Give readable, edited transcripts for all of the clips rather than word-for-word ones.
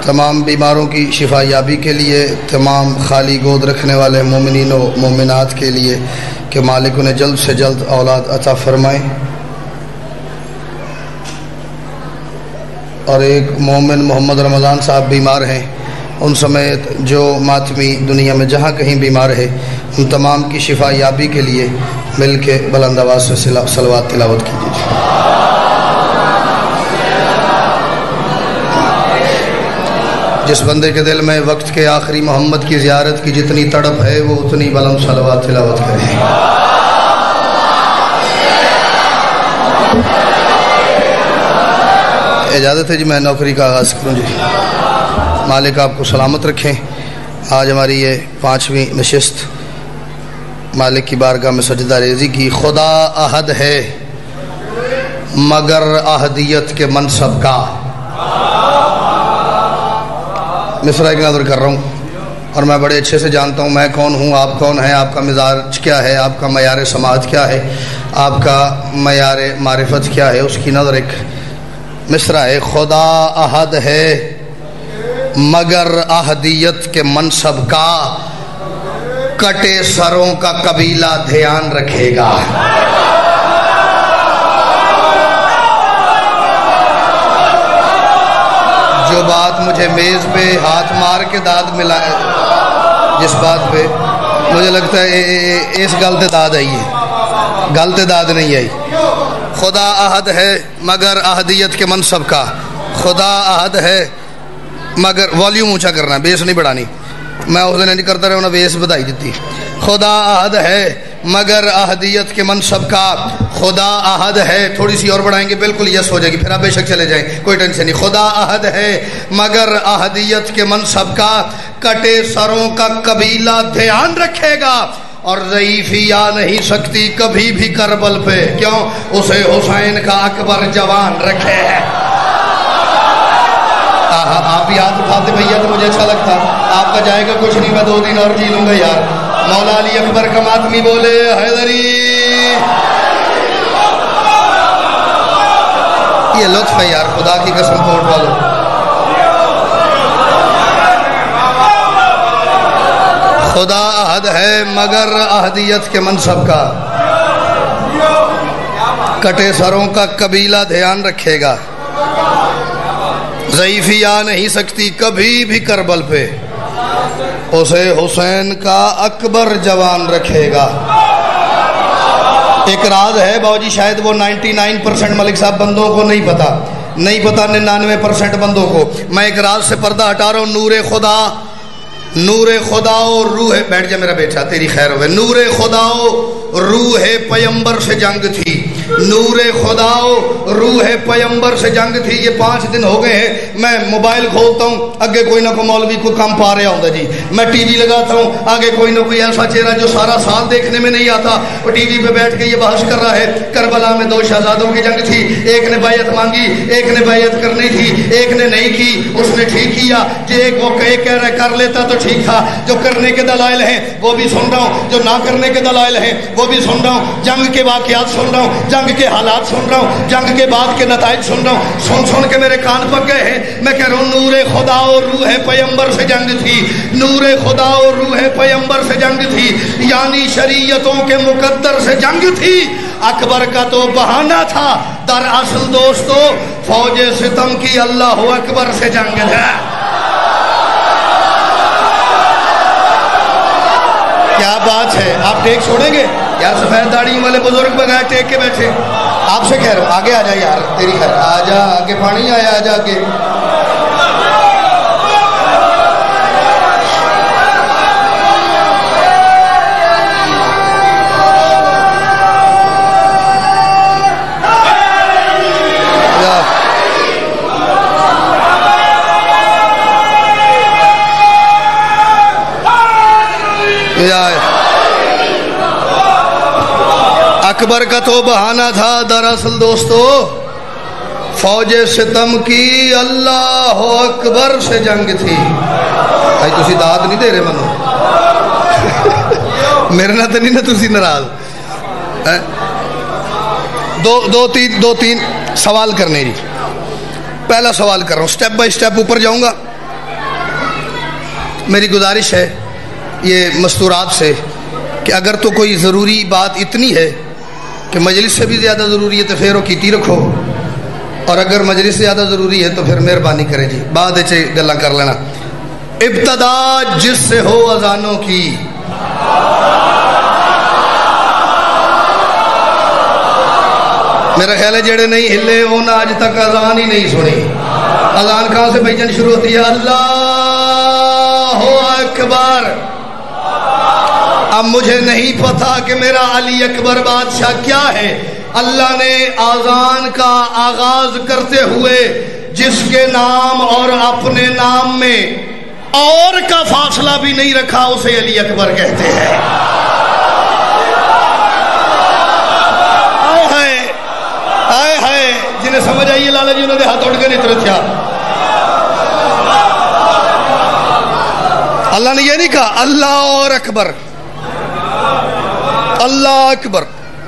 تمام بیماروں کی شفا یابی کے لیے، تمام خالی گود رکھنے والے مومنین و مومنات کے لیے کہ مالک انہیں جلد سے جلد اولاد عطا فرمائیں، اور ایک مومن محمد رمضان صاحب بیمار ہیں، ان سمیت جو ماتمی دنیا میں جہاں کہیں بیمار ہے ان تمام کی شفا یابی کے لیے مل کے بلند آواز سے صلوات تلاوت کیجیے۔ جس بندے کے دل میں وقت کے آخری محمد کی زیارت کی جتنی تڑپ ہے وہ اتنی بلند صلوات تلاوت کرے۔ اجازت ہے جی میں نوکری کا آغاز کروں جی۔ مالک آپ کو سلامت رکھیں۔ آج ہماری یہ 5ویں نشست مالک کی بارگاہ میں سجدہ ریزی کی۔ خدا احد ہے مگر احدیت کے منصب کا، مصرع ایک نظر کر رہا ہوں اور میں بڑے اچھے سے جانتا ہوں میں کون ہوں، آپ کون ہیں، آپ کا مزاج کیا ہے، آپ کا معیار سماعت کیا ہے، آپ کا معیار معرفت کیا ہے، اس کی نظر ایک مصرع ہے۔ خدا احد ہے مگر احدیت کے منصب کا، کٹے سروں کا قبیلہ دھیان رکھے گا۔ جو بات مجھے میز پہ ہاتھ مار کے داد ملا ہے، جس بات پہ مجھے لگتا ہے اس گل تے داد آئی ہے، گل تے داد نہیں آئی۔ خدا احد ہے مگر احدیت کے منصب کا، خدا احد ہے مگر والیوم اونچا کرنا ہے، بیس نہیں بڑھانی، میں اس دن نہیں کرتا رہا انہیں بیس بدائی دیتی۔ خدا احد ہے مگر احدیت کے منصب کا، خدا احد ہے، تھوڑی سی اور بڑھائیں گے بالکل یس ہو جائے گی، پھر آپ بے شک چلے جائیں کوئی ٹینشن نہیں۔ خدا احد ہے مگر احدیت کے منصب کا، کٹے سروں کا قبیلہ دھیان رکھے گا، اور ضعیفی آ نہیں سکتی کبھی بھی کربل پہ، کیوں؟ اسے حسین کا اکبر جوان رکھے ہے۔ آپ بھی ہاتھ اٹھاتے بھیا تو مجھے اچھا لگتا، آپ کا جائے گا کچھ نہیں، میں 2 دن اور جی لوں گا یار۔ مولا علی اکبر کا ماتمی بولے حیدری، یہ لطف ہے یار، خدا کی قسم کو اٹھا لو۔ خدا احد ہے مگر احدیت کے منصب کا، کٹے سروں کا قبیلہ دھیان رکھے گا، ضعیفی آ نہیں سکتی کبھی بھی کربل پہ، اسے حسین کا اکبر جوان رکھے گا۔ ایک راز ہے باؤجی، شاید وہ 99% ملک صاحب بندوں کو نہیں پتا، 99% بندوں کو۔ میں ایک راز سے پردہ ہٹا رہا ہوں۔ نور خدا و روح، بیٹھ جا میرا بیٹا تیری خیر ہوئے۔ نور خدا و روح پیمبر سے جنگ تھی، نور خدا و روح پیمبر سے جنگ تھی۔ یہ 5 دن ہو گئے ہیں میں موبائل کھولتا ہوں، آگے کوئی نہ کوئی مولوی کو کم پا رہا ہوتا جی، میں ٹی وی لگاتا ہوں، آگے کوئی نہ کوئی ایسا چہرہ جو سارا سال دیکھنے میں نہیں آتا، وہ ٹی وی پہ بیٹھ کے یہ بحث کر رہا ہے۔ کربلا میں 2 شہزادوں کی جنگ تھی، ایک نے بیعت مانگی، ایک نے بیعت کرنی تھی، ایک نے نہیں کی، اس نے ٹھیک کیا۔ جو ایک وہ کہہ رہا کر لیتا تو ٹھیک تھا۔ جو کرنے کے دلائل ہیں وہ بھی سن رہا ہوں، جو نہ کرنے کے دلائل ہیں وہ بھی سن رہا ہوں، جنگ کے واقعات سن رہا ہوں، جنگ کے حالات سن رہا ہوں، جنگ کے بعد کے نتائج سن رہا ہوں، سن کے میرے کان پک گئے ہیں۔ میں کہہ رہا ہوں نور خدا اور روح پیمبر سے جنگ تھی، نور خدا اور روح پیمبر سے جنگ تھی، یعنی شریعتوں کے مقدر سے جنگ تھی۔ اکبر کا تو بہانہ تھا، دراصل دوستو فوج ستم کی اللہ اکبر سے جنگ ہے۔ کیا بات ہے، آپ ٹیک چھوڑیں گے یار؟ سفید داڑھی والے بزرگ بغیر ٹیک کے بیٹھے، آپ سے کہہ رہا ہوں آگے آ جا یار، تیری خیر آ جا، آگے پانی آیا، آ جا آگے۔ اکبر کا تو بہانہ تھا، دراصل دوستو فوج ستم کی اللہ اکبر سے جنگ تھی۔ بھائی تسی داد نہیں دے رہے منو، میرے نہ تو نہیں نہ تسی ناراض۔ دو تین سوال کرنے جی۔ پہلا سوال کر رہا ہوں، سٹیپ بائی سٹیپ اوپر جاؤں گا، میری گزارش ہے یہ مستورات سے کہ اگر تو کوئی ضروری بات اتنی ہے کہ مجلس سے بھی زیادہ ضروری ہے تو پھر وہ کیتی رکھو، اور اگر مجلس سے زیادہ ضروری ہے تو پھر مہربانی کریں جی بعد اچھے گلا کر لینا۔ ابتدا جس سے ہو اذانوں کی، میرا خیال ہے جڑے نہیں ہلے انہوں نے آج تک اذان ہی نہیں سنی۔ اذان کہاں سے بھیجن شروع ہوتی ہے؟ اللہ اکبر۔ اب مجھے نہیں پتا کہ میرا علی اکبر بادشاہ کیا ہے، اللہ نے اذان کا آغاز کرتے ہوئے جس کے نام اور اپنے نام میں اور کا فاصلہ بھی نہیں رکھا اسے علی اکبر کہتے ہیں۔ آئے ہائے، جنہیں سمجھ آئیے لالا جی انہوں نے ہاتھ اٹھ کے نہیں ترتیا۔ اللہ نے یہ نہیں کہا اللہ اور اکبر، اللہ اکبر۔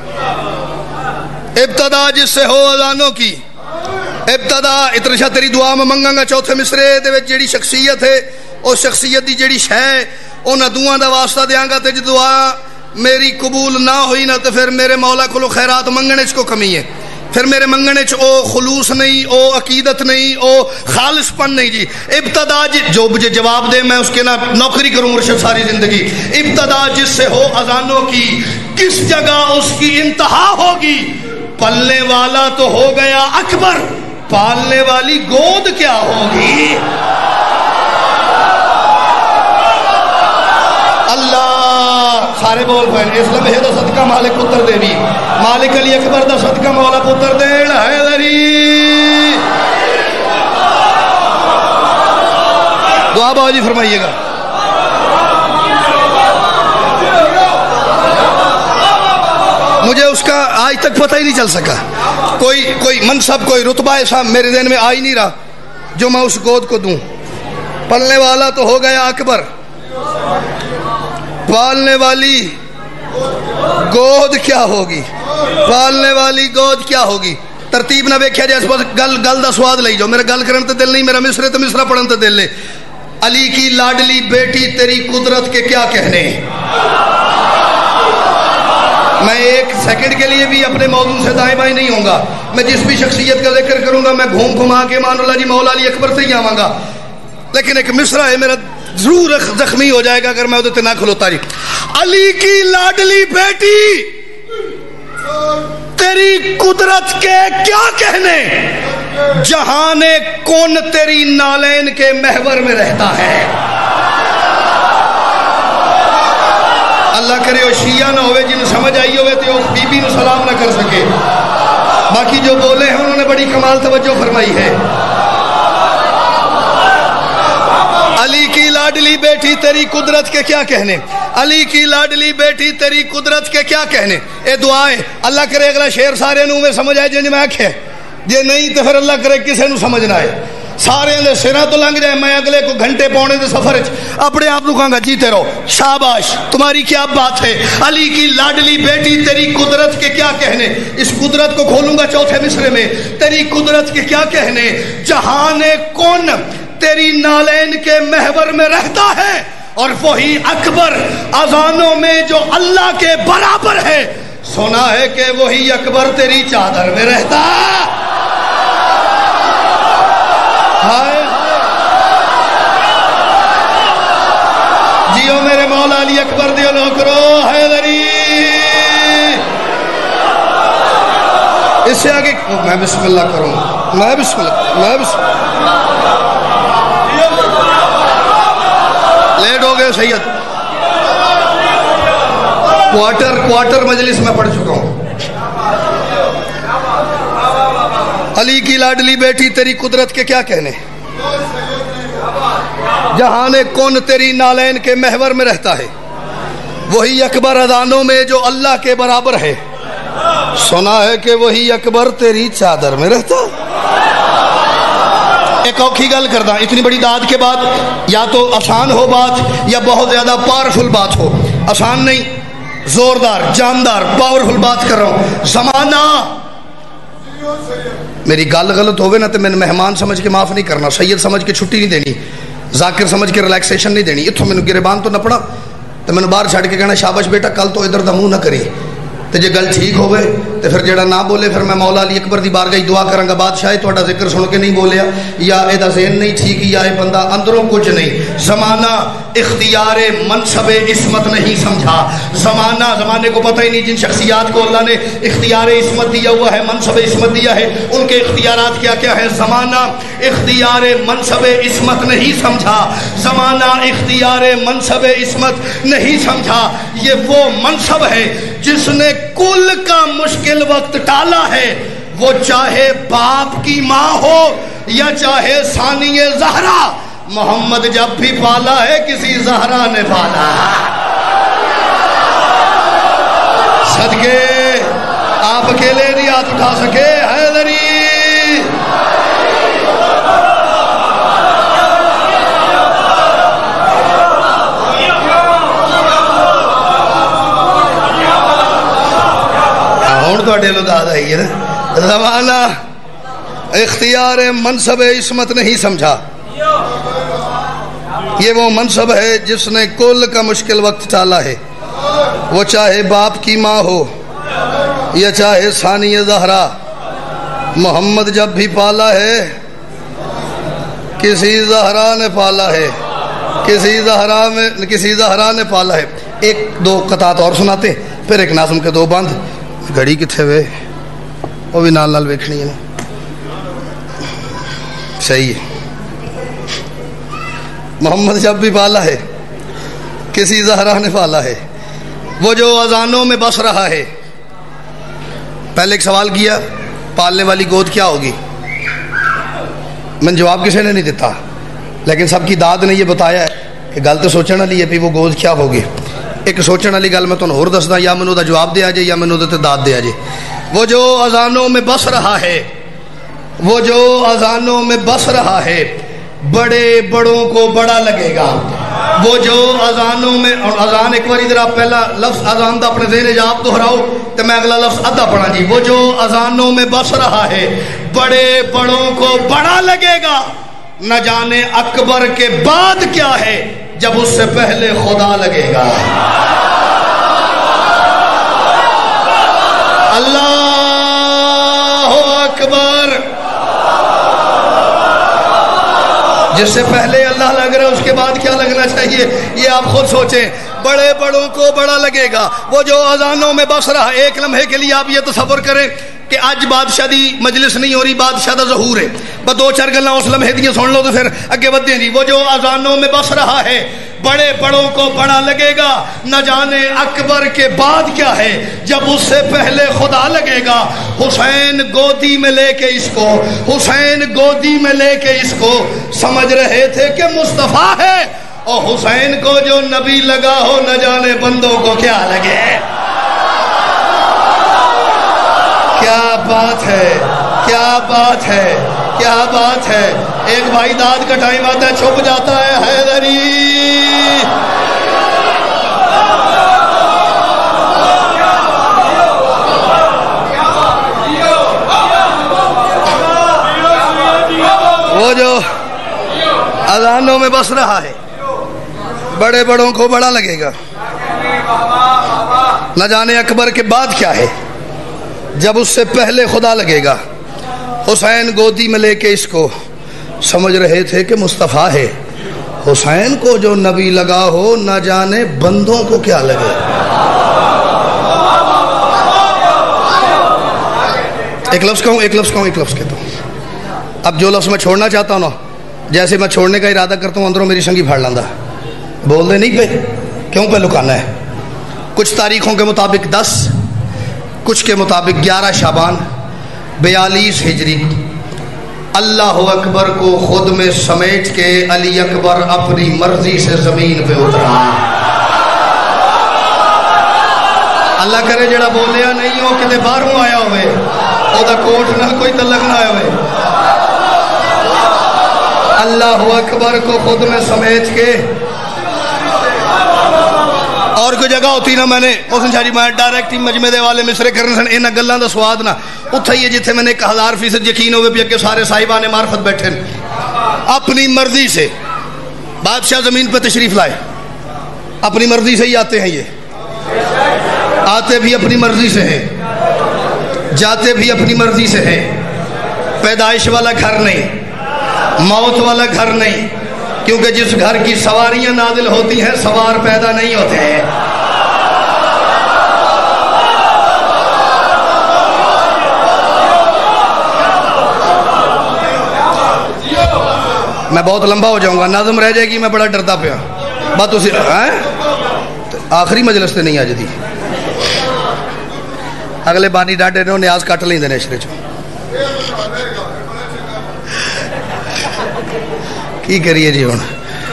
ابتدا جس سے ہو اذانوں کی، ابتدا اترشا تیری دعا میں منگاں گا چوتھے مصرے دے وچ جیڑی شخصیت ہے اس شخصیت دی جیڑی شے انہاں دعاں دا واسطہ دیاں گا تے جے دعا میری قبول نہ ہوئی نہ تو پھر میرے مولا کو خیرات منگنے چ کو کمی ہے، پھر میرے منگنے چ او خلوص نہیں، او عقیدت نہیں، او خالص پن نہیں جی۔ ابتدا جو مجھے جواب دے میں اس کے نہ نوکری کروں مرشد ساری زندگی۔ ابتدا جس سے ہو اذانوں کی، کس جگہ اس کی انتہا ہوگی؟ پلنے والا تو ہو گیا اکبر، پالنے والی گود کیا ہوگی؟ اللہ سارے بول پائے اس لمحے دا صدقہ مالک پتر دے بھی، مالک علی اکبر دا صدقہ مولا پتر دین حیدری۔ دعا بابا جی فرمائیے گا۔ مجھے اس کا آج تک پتہ ہی نہیں چل سکا، کوئی منصب کوئی رتبہ ایسا میرے ذہن میں آ ہی نہیں رہا جو میں اس گود کو دوں۔ پلنے والا تو ہو گیا اکبر، پالنے والی گود کیا ہوگی؟ پالنے والی گود کیا ہوگی؟ ترتیب نہ ویکھیا جائے اس وقت گل دا سواد لئی جاؤ، میرا گل کرن تے دل نہیں، میرا مصرے تے مصرا پڑھن تے دل لے۔ علی کی لاڈلی بیٹی تیری قدرت کے کیا کہنے؟ میں ایک سیکنڈ کے لیے بھی اپنے موضوع سے دائیں بائیں نہیں ہوں گا، میں جس بھی شخصیت کا ذکر کروں گا میں گھوم گھما کے مان اللہ جی مولا علی اکبر سے ہی آواں گا، لیکن ایک مصرع ہے میرا ضرور زخمی ہو جائے گا اگر میں ادھر نہ کھلوتا جی۔ علی کی لاڈلی بیٹی تیری قدرت کے کیا کہنے؟ جہان کون تیری نالین کے محور میں رہتا ہے۔ اللہ کرے وہ شیعہ نہ ہوئے جن سمجھ آئی ہوئے تو وہ بی بی نو سلام نہ کر سکے، باقی جو بولے ہیں انہوں نے بڑی کمال توجہ فرمائی ہے۔ علی کی لاڈلی بیٹی تیری قدرت کے کیا کہنے؟ علی کی لاڈلی بیٹی تیری قدرت کے کیا کہنے؟ اے دعائیں اللہ کرے اگلا شعر سارے نو میں سمجھ آئے جن میں آکھے، یہ نہیں تو پھر اللہ کرے کسے نو سمجھنا ہے، سارے دے سرا تو لنگ جائے، میں اگلے کو گھنٹے پونے دے سفر اپنے آپ کو کہاں گا جیتے رہو، شاباش تمہاری کیا بات ہے۔ علی کی لاڈلی بیٹی تیری قدرت کے کیا کہنے؟ اس قدرت کو کھولوں گا چوتھے مصرے میں، تیری قدرت کے کیا کہنے؟ جہان کون تیری نالین کے محور میں رہتا ہے، اور وہی اکبر اذانوں میں جو اللہ کے برابر ہے، سنا ہے کہ وہی اکبر تیری چادر میں رہتا۔ جیو میرے مولا علی اکبر دیو نوکرو حیدری۔ اس سے آگے میں بسم اللہ کروں، میں بسم اللہ لیٹ ہو گئے سید، کوارٹر مجلس میں پڑھ چکا ہوں۔ علی کی لاڈلی بیٹی تیری قدرت کے کیا کہنے؟ جہان کون تیری نالین کے محور میں رہتا ہے، وہی اکبر اذانوں میں جو اللہ کے برابر ہے، سنا ہے کہ وہی اکبر تیری چادر میں رہتا۔ ایک اوکھی گل کردہ، اتنی بڑی داد کے بعد یا تو آسان ہو بات یا بہت زیادہ پاورفل بات ہو، آسان نہیں، زوردار جاندار پاورفل بات کر رہا ہوں۔ زمانہ میری گل غلط ہوگی نا تو میں مہمان سمجھ کے معاف نہیں کرنا، سید سمجھ کے چھٹی نہیں دینی، ذاکر سمجھ کے ریلیکسیشن نہیں دینی. اتوں مینوں گربان تو نپنا تو مینوں باہر چھڈ کے کہنا شاباش بیٹا کل تو ادھر دا منہ نہ کری. تو جے گل ٹھیک ہوئے تو پھر جڑا نہ بولے پھر میں مولا علی اکبر دی بارگاہ دعا کراں گا بادشاہ تہاڈا ذکر سن کے نہیں بولیا یا ادا ذہن نہیں ٹھیک یا یہ بندہ اندروں کچھ نہیں. زمانہ اختیار منصب عصمت نہیں سمجھا. زمانے کو پتہ ہی نہیں جن شخصیات کو اللہ نے اختیار عصمت دیا ہوا ہے منصب عصمت دیا ہے ان کے اختیارات کیا کیا ہیں. زمانہ اختیار منصب عصمت نہیں سمجھا. زمانہ اختیار منصب عصمت نہیں سمجھا. یہ وہ منصب ہے جس نے کل کا مشکل وقت ٹالا ہے. وہ چاہے باپ کی ماں ہو یا چاہے ثانی زہرا محمد جب بھی پالا ہے کسی زہرا نے پالا. صدقے آپ اکیلے نہیں ہاتھ اٹھا سکے حیدری. آئی ہے نا. زمانہ اختیار منصب عصمت نہیں سمجھا. یہ وہ منصب ہے جس نے کل کا مشکل وقت ٹالا ہے. وہ چاہے باپ کی ماں ہو یا چاہے ثانی زہرا محمد جب بھی پالا ہے کسی زہرا نے پالا ہے. کسی زہرا نے پالا ہے. ایک دو قطعات اور سناتے پھر ایک ناظم کے دو بند. گھڑی کتنے ہوئے وہ بھی نال ویکھنی ہے. صحیح ہے. محمد جب بھی پالا ہے کسی زہرا نے پالا ہے. وہ جو اذانوں میں بس رہا ہے. پہلے ایک سوال کیا پالنے والی گود کیا ہوگی. میں جواب کسی نے نہیں دیتا لیکن سب کی داد نے یہ بتایا ہے کہ گل تو سوچنے والی ہے بھی وہ گود کیا ہوگی. ایک سوچنے والی گل میں تمہیں اور دسدا یا مینوں دا جواب دیا جائے یا مینوں دے تے داد دیا جائے. وہ جو اذانوں میں بس رہا ہے وہ جو اذانوں میں بس رہا ہے بڑے بڑوں کو بڑا لگے گا. وہ جو اذانوں میں اور اذان ایک بار ادھر آپ پہلا لفظ اذان دا اپنے ذہن جاب دہراؤ تو میں اگلا لفظ ادھا پڑھا جی. وہ جو اذانوں میں بس رہا ہے بڑے بڑوں کو بڑا لگے گا. نہ جانے اکبر کے بعد کیا ہے جب اس سے پہلے خدا لگے گا. اللہ اکبر. جس سے پہلے اللہ لگ رہا ہے اس کے بعد کیا لگنا چاہیے یہ آپ خود سوچیں. بڑے بڑوں کو بڑا لگے گا. وہ جو اذانوں میں بس رہا. ایک لمحے کے لیے آپ یہ تصور کریں کہ اج بادشاہ دی مجلس نہیں ہو رہی بادشاہ دا ظہور ہے. بس دو چار گلاں اس لمحے دیاں سن لو تو پھر اگے بڑھتے ہیں جی. وہ جو اذانوں میں بس رہا ہے بڑے بڑوں کو بڑا لگے گا. نہ جانے اکبر کے بعد کیا ہے جب اس سے پہلے خدا لگے گا. حسین گودی میں لے کے اس کو حسین گودی میں لے کے اس کو سمجھ رہے تھے کہ مصطفیٰ ہے. اور حسین کو جو نبی لگا ہو نہ جانے بندوں کو کیا لگے. کیا بات ہے کیا بات ہے کیا بات ہے. ایک بھائی داد کا ٹائم آتا ہے چھپ جاتا ہے حیدری. وہ جو اذانوں میں بس رہا ہے بڑے بڑوں کو بڑا لگے گا. نہ جانے اکبر کے بعد کیا ہے جب اس سے پہلے خدا لگے گا. حسین گودی میں لے کے اس کو سمجھ رہے تھے کہ مصطفیٰ ہے. حسین کو جو نبی لگا ہو نہ جانے بندوں کو کیا لگے. ایک لفظ کہتا ہوں. اب جو لفظ میں چھوڑنا چاہتا ہوں نا جیسے میں چھوڑنے کا ارادہ کرتا ہوں اندروں میری سنگی پھاڑ لاندا. بول دے نہیں پہ کیوں پہ لکانا ہے. کچھ تاریخوں کے مطابق 10 کچھ کے مطابق 11 شعبان 42 ہجری. اللہ اکبر کو خود میں سمیٹ کے علی اکبر اپنی مرضی سے زمین پہ اترا. اللہ کرے جڑا بولیا نہیں ہو کتے باہروں آیا ہوئے او دا کوٹ نہ کوئی تعلق نہ آیا ہوئے. اللہ اکبر کو خود میں سمیٹ کے اور کوئی جگہ ہوتی نا میں نے محسن شاہ جی میں ڈائریکٹ مجمع دے والے مصرے کرنے سن انہاں گلاں دا سواد نہ اتھے ہی جتھے میں نے 1000% یقین ہوئے بھی کہ سارے صاحبان معرفت بیٹھے اپنی مرضی سے بادشاہ زمین پہ تشریف لائے، اپنی مرضی سے ہی آتے ہیں، یہ آتے بھی اپنی مرضی سے ہیں، جاتے بھی اپنی مرضی سے ہیں۔ پیدائش والا گھر نہیں، موت والا گھر نہیں، کیونکہ جس گھر کی سواریاں نازل ہوتی ہیں سوار پیدا نہیں ہوتے ہیں۔ میں بہت لمبا ہو جاؤں گا، نظم رہ جائے گی، میں بڑا ڈرتا پیا بات اسی آخری مجلس سے نہیں آ جاتی، اگلے بانی ڈاڈے نے نیاز کٹ لیں دے نشرے چو کی کریے جی ہوں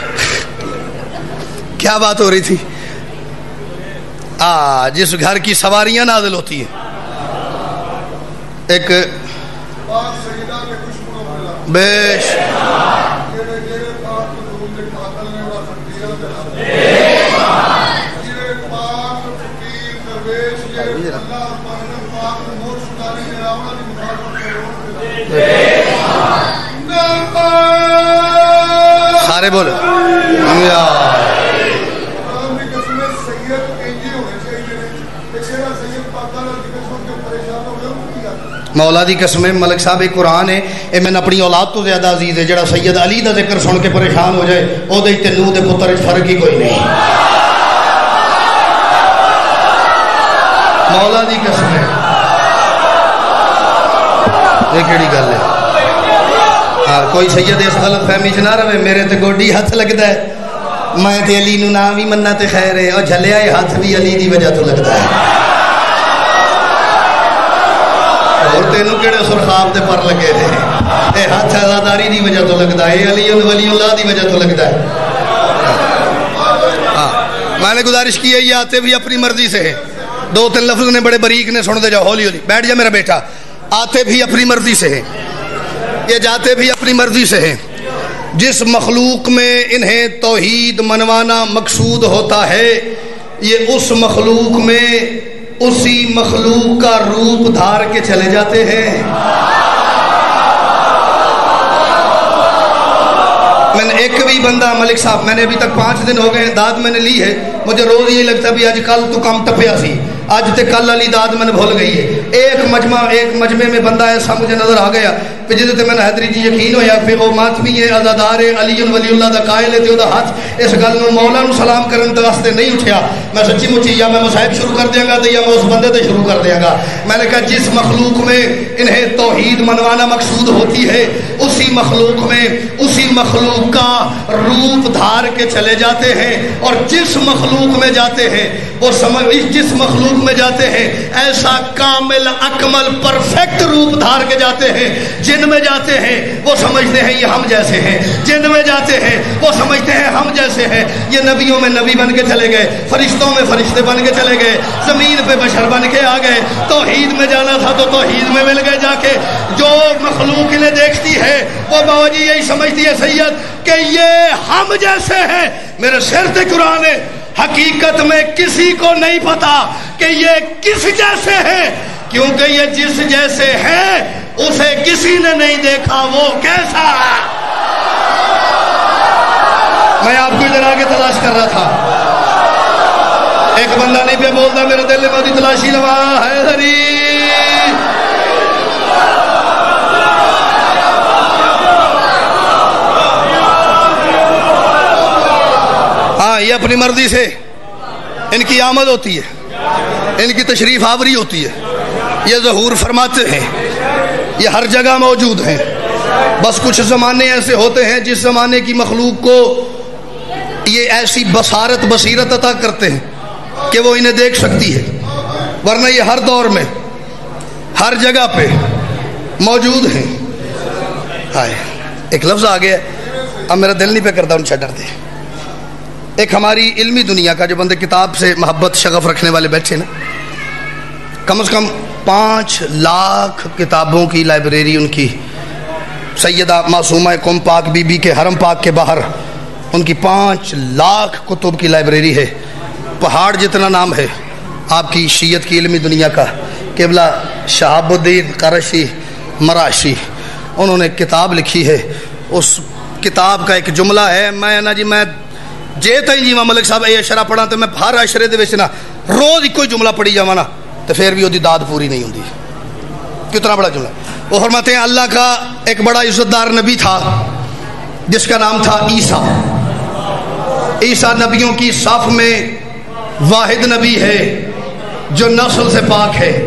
کیا بات ہو رہی تھی؟ جس گھر کی سواریاں نازل ہوتی ہیں، ایک بیش سارے بولے مولا دی قسمیں ملک صاحب ایک قرآن ہے، اے میں اپنی اولاد تو زیادہ عزیز ہے، جڑا سید علی دا ذکر سن کے پریشان ہو جائے او دے تے نو دے پتر وچ فرق ہی کوئی نہیں۔ مولا دی قسمیں یہ کیڑی گل ہے؟ کوئی سید اس غلط فہمی چ نہ رہے، میرے تے گوڈی ہاتھ لگدا ہے، میں تے علی نو نام بھی مننا تے خیر ہے، اور جھلیا ہے ہاتھ بھی علی دی وجہ تو لگدا ہے، اور تینوں کیڑے سرخاب دے پر لگے تھے، اے ہاتھ عزاداری دی وجہ تو لگدا ہے، علی ولی اللہ دی وجہ تو لگدا ہے۔ میں نے گزارش کی ہے یہ آتے بھی اپنی مرضی سے ہیں، دو تین لفظ نے بڑے باریک نے سن دے جاؤ، ہولی ہولی بیٹھ جا میرا بیٹا۔ آتے بھی اپنی مرضی سے ہیں، یہ جاتے بھی اپنی مرضی سے ہیں۔ جس مخلوق میں انہیں توحید منوانا مقصود ہوتا ہے، یہ اس مخلوق میں اسی مخلوق کا روپ دھار کے چلے جاتے ہیں۔ میں نے ایک بھی بندہ ملک صاحب، میں نے ابھی تک 5 دن ہو گئے داد میں نے لی ہے، مجھے روز یہ لگتا بھی آج کل تو کم ٹپیا سی، آج تے کل علی داد میں نے بھول گئی ہے۔ ایک مجمع میں بندہ ایسا مجھے نظر آ گیا پھر جدے تے میں نے حیدری جی یقین ہویا پھر وہ ماتمی ہے عزادار ہے علی ولی اللہ دا قائل ہے تے او دا ہاتھ اس گل نو مولا نو سلام کرن تے واسطے نہیں اٹھیا، میں سچی مچی یا میں مصاحب شروع کر دیاں گا تے یا میں اس بندے تے شروع کر دیاں گا۔ میں نے کہا جس مخلوق میں انہیں توحید منوانا مقصود ہوتی ہے، اسی مخلوق میں اسی مخلوق کا روپ دھار کے چلے جاتے ہیں، اور جس مخلوق میں جاتے ہیں وہ جس مخلوق میں جاتے ہیں ایسا کامل اکمل پرفیکٹ روپ دھار کے جاتے ہیں۔ جن میں جاتے ہیں وہ سمجھتے ہیں یہ ہم جیسے ہیں، جن میں جاتے ہیں وہ سمجھتے ہیں ہم جیسے ہیں۔ یہ نبیوں میں نبی بن کے چلے گئے، فرشتوں میں فرشتے بن کے چلے گئے، زمین پہ بشر بن کے آ گئے، توحید میں جانا تھا تو توحید میں مل گئے جا کے۔ جو مخلوق انہیں دیکھتی ہے وہ بابا جی یہی سمجھتی ہے سید کہ یہ ہم جیسے ہیں۔ میرے سر تے قرآن ہے، حقیقت میں کسی کو نہیں پتا کہ یہ کس جیسے ہیں، کیونکہ یہ جس جیسے ہیں اسے کسی نے نہیں دیکھا وہ کیسا ہے۔ میں آپ کو ادھر آگے تلاش کر رہا تھا، ایک بندہ نہیں پہ بولتا میرے دل میں موتی تلاشی لوا ہے دری۔ یہ اپنی مرضی سے ان کی آمد ہوتی ہے، ان کی تشریف آوری ہوتی ہے، یہ ظہور فرماتے ہیں، یہ ہر جگہ موجود ہیں۔ بس کچھ زمانے ایسے ہوتے ہیں جس زمانے کی مخلوق کو یہ ایسی بصیرت عطا کرتے ہیں کہ وہ انہیں دیکھ سکتی ہے، ورنہ یہ ہر دور میں ہر جگہ پہ موجود ہیں۔ ایک لفظ آ گیا اب میرا دل نہیں پہ کرتا ان سے ڈرتے۔ ایک ہماری علمی دنیا کا جو بندے کتاب سے محبت شغف رکھنے والے بیٹھے نا، کم از کم 5 لاکھ کتابوں کی لائبریری ان کی، سیدہ معصومہ قوم پاک بی بی کے حرم پاک کے باہر ان کی 5 لاکھ کتب کی لائبریری ہے۔ پہاڑ جتنا نام ہے آپ کی شیعت کی علمی دنیا کا، قبلہ شہاب الدین قرشی مراشی، انہوں نے کتاب لکھی ہے، اس کتاب کا ایک جملہ ہے، میں جے تھی جی ملک صاحب یہ اشرا پڑھا تو میں ہر اشرے دے وچ نا روز ایک ہی جملہ پڑھی جاواں نا تو پھر بھی وہ داد پوری نہیں ہوندی. کتنا بڑا جملہ. وہ فرماتے ہیں اللہ کا ایک بڑا عزت دار نبی تھا جس کا نام تھا عیسیٰ. عیسیٰ نبیوں کی صف میں واحد نبی ہے جو نسل سے پاک ہے.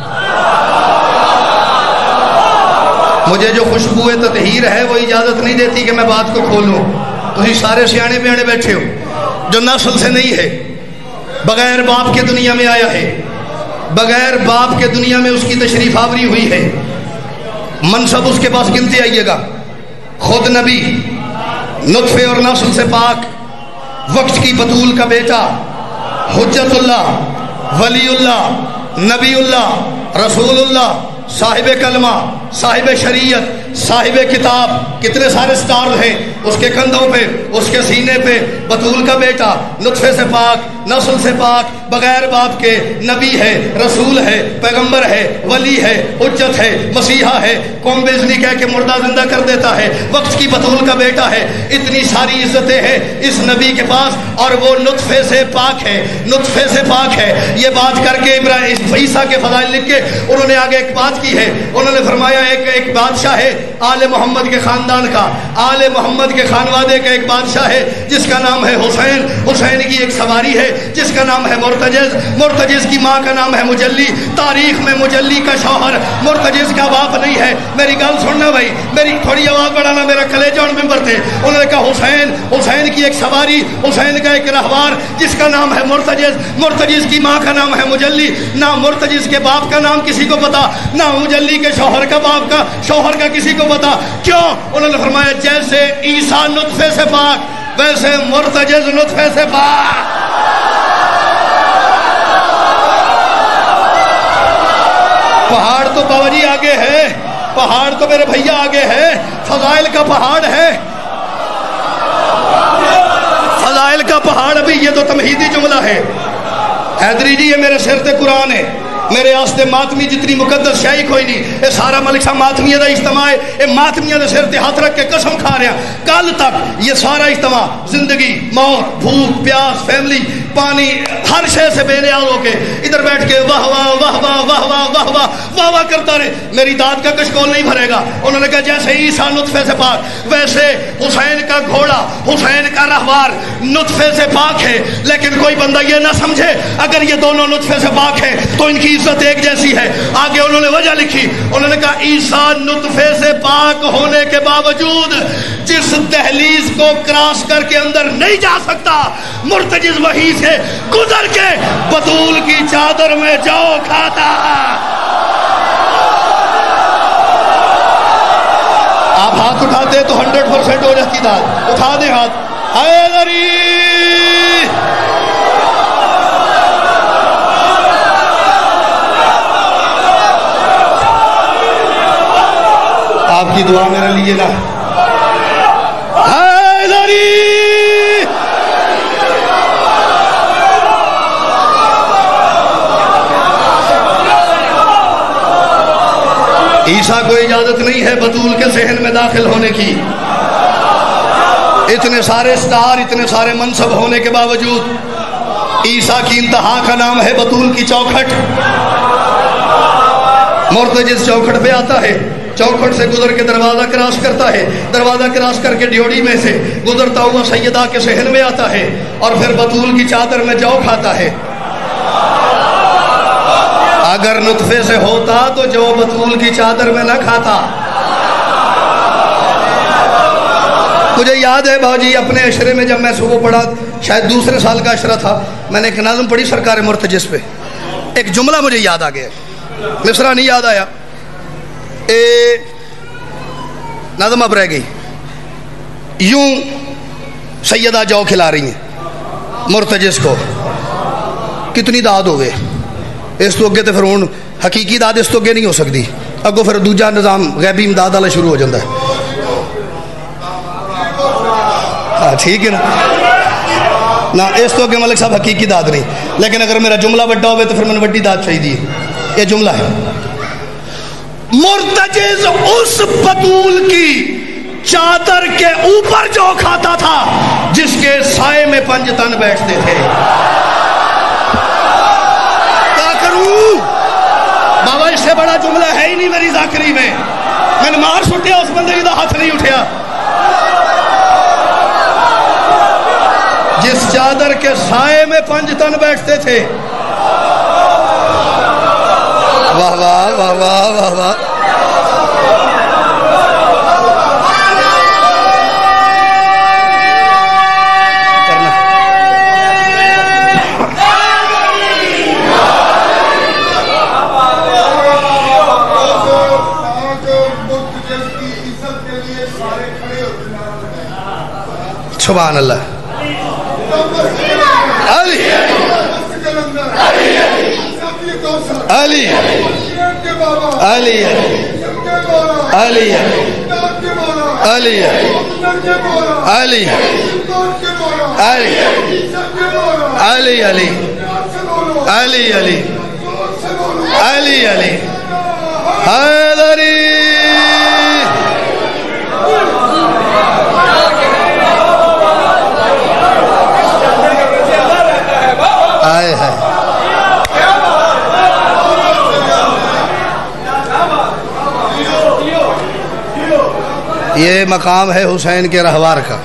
مجھے جو خوشبو تطہیر ہے وہ اجازت نہیں دیتی کہ میں بات کو کھولوں. تھی سارے سیانے بیانے بیٹھے ہو. جو نسل سے نہیں ہے، بغیر باپ کے دنیا میں آیا ہے، بغیر باپ کے دنیا میں اس کی تشریف آوری ہوئی ہے. منصب اس کے پاس گنتے آئیے گا. خود نبی، نطفے اور نسل سے پاک، وقت کی بطول کا بیٹا، حجت اللہ، ولی اللہ، نبی اللہ، رسول اللہ، صاحب کلمہ، صاحب شریعت، صاحب کتاب. کتنے سارے سٹار ہیں اس کے کندھوں پہ، اس کے سینے پہ. بطول کا بیٹا، نطفے سے پاک، نسل سے پاک، بغیر باپ کے، نبی ہے، رسول ہے، پیغمبر ہے، ولی ہے، حجت ہے، مسیحا ہے، قوم بیزنی کہہ کے مردہ زندہ کر دیتا ہے، وقت کی بطول کا بیٹا ہے. اتنی ساری عزتیں ہیں اس نبی کے پاس اور وہ نطفے سے پاک ہے، نطفے سے پاک ہے. یہ بات کر کے عیسیٰ کے فضائل لکھ کے انہوں نے آگے ایک بات کی ہے. انہوں نے فرمایا ایک بادشاہ ہے آل محمد کے خاندان کا، آل محمد کے خانوادے کا ایک بادشاہ ہے جس کا نام ہے حسین. حسین کی ایک سواری ہے جس کا نام ہے مرتجز. مرتجز کی ماں کا نام ہے مجلی. تاریخ میں مجلی کا شوہر مرتجز کا باپ نہیں ہے. میری گل سننا بھائی، میری تھوڑی آواز بڑھانا، میرا کلیجہ اور ممبر تھے. انہوں نے کہا حسین کی ایک سواری، حسین کا ایک رہوار جس کا نام ہے مرتجز. مرتجز کی ماں کا نام ہے مجلی. نہ مرتجز کے باپ کا نام کسی کو پتا، نہ مجلی کے شوہر کا باپ کا شوہر کا کسی کو پتا. کیوں؟ انہوں نے فرمایا جیسے عیسیٰ نطفے سے پاک ویسے مرتجز نطفے سے پاک. پہاڑ تو باوجی آگے ہے، پہاڑ تو میرے بھیا آگے ہے. فضائل کا پہاڑ ہے، فضائل کا پہاڑ. ابھی یہ تو تمہیدی جملہ ہے. حیدری جی یہ میرے سر تے قرآن ہے، میرے آستے ماتمی جتنی مقدس شاہی کوئی نہیں. یہ سارا ملک صاحب ماتمیہ دا اجتماع ہے. یہ ماتمیہ دے سر تے ہاتھ رکھ کے قسم کھا رہے ہیں کل تک یہ سارا اجتماع زندگی، موت، بھوک، پیاس، فیملی، پانی، ہر شے سے بے نیاز ہو کے ادھر بیٹھ کے واہ واہ واہ واہ واہ واہ واہ واہ واہ واہ کرتا رہے. میری داد کا کشکول نہیں بھرے گا. انہوں نے کہا جیسے عیسیٰ نطفے سے پاک ویسے حسین کا گھوڑا، حسین کا رہوار نطفے سے پاک ہے. لیکن کوئی بندہ یہ نہ سمجھے اگر یہ دونوں نطفے سے پاک ہیں تو ان کی عزت ایک جیسی ہے. آگے انہوں نے وجہ لکھی. انہوں نے کہا عیسیٰ نطفے سے پاک ہونے کے باوجود جس دہلیز کو کراس کر کے اندر نہیں جا سکتا، مرتجز وہی سے گزر کے بطول کی چادر میں جاؤ کھاتا. آپ ہاتھ اٹھاتے تو 100% ہو جاتی داد. اٹھا دیں ہاتھ. حیدری آپ کی دعا میرے لیے نا. حیدری عیسیٰ کو اجازت نہیں ہے بطول کے صحن میں داخل ہونے کی. اتنے سارے سٹار، اتنے سارے منصب ہونے کے باوجود عیسیٰ کی انتہا کا نام ہے بطول کی چوکھٹ. مرتجز چوکھٹ پہ آتا ہے، چوکھٹ سے گزر کے دروازہ کراس کرتا ہے، دروازہ کراس کر کے ڈیوڑی میں سے گزرتا ہوا سیدہ کے صحن میں آتا ہے اور پھر بطول کی چادر میں جو کھاتا ہے. اگر نطفے سے ہوتا تو جو بطول کی چادر میں نہ کھاتا. مجھے یاد ہے باجی اپنے عشرے میں جب میں صبح پڑھا، شاید دوسرے سال کا عشرہ تھا، میں نے ایک نظم پڑھی سرکار مرتجز پہ. ایک جملہ مجھے یاد آ گیا، مصرع نہیں یاد آیا. نظم اب رہ گئی. یوں سیدہ جو کھلا رہی ہیں مرتجز کو. کتنی داد ہو گئے اس تو اگے. تو پھر ہوں حقیقی داد اس تو اگے نہیں ہو سکتی. اگو پھر دوجا نظام غیبی امداد والا شروع ہو جاتا ہے. ہاں ٹھیک ہے نا، اس تو اگے ملک صاحب حقیقی داد نہیں. لیکن اگر میرا جملہ بڑا ہوئے تو پھر میں نے بڑی داد چاہیے. یہ جملہ ہے مرتجز اس بطول کی چادر کے اوپر میں 5 تن بیٹھتے تھے. کیا کروں بابا، اس سے بڑا جملہ ہے ہی نہیں میری ذاکری میں. میں نے مار سٹیا اس بندے کا ہاتھ نہیں اٹھیا. جس چادر کے سائے میں 5 تن بیٹھتے تھے. واہ واہ واہ واہ واہ واہ. سبحان اللہ. علی علی علی علی علی علی علی علی علی علی علی علی علی حیدری. آئے ہے یہ مقام ہے حسین کے رہوار کا.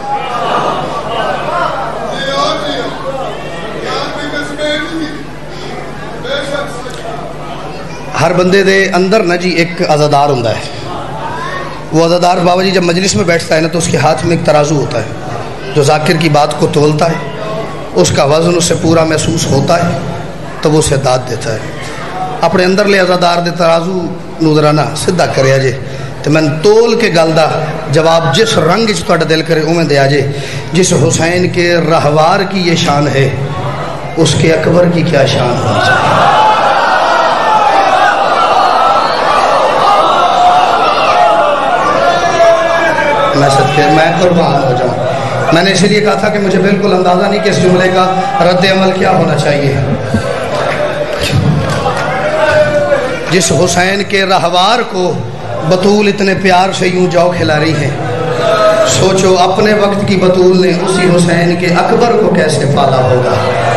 ہر بندے دے اندر نا جی ایک عزادار ہوتا ہے. وہ عزادار بابا جی جب مجلس میں بیٹھتا ہے نا تو اس کے ہاتھ میں ایک ترازو ہوتا ہے جو ذاکر کی بات کو تولتا ہے. اس کا وزن اسے پورا محسوس ہوتا ہے تو وہ اسے داد دیتا ہے. اپنے اندر لے عزادار دے ترازو نوزرانہ سدھا کرے آجے تو میں تول کے گل دا جواب جس رنگ چ تہاڈا دل کرے اوویں دے آجے. جس حسین کے رہوار کی یہ شان ہے اس کے اکبر کی کیا شان ہونی چاہیے. میں صدقے میں قربان ہو جاؤں. میں نے اسی لیے کہا تھا کہ مجھے بالکل اندازہ نہیں کہ اس جملے کا رد عمل کیا ہونا چاہیے. جس حسین کے رہوار کو بطول اتنے پیار سے یوں جاؤ کھلا رہی ہے، سوچو اپنے وقت کی بطول نے اسی حسین کے اکبر کو کیسے پالا ہوگا.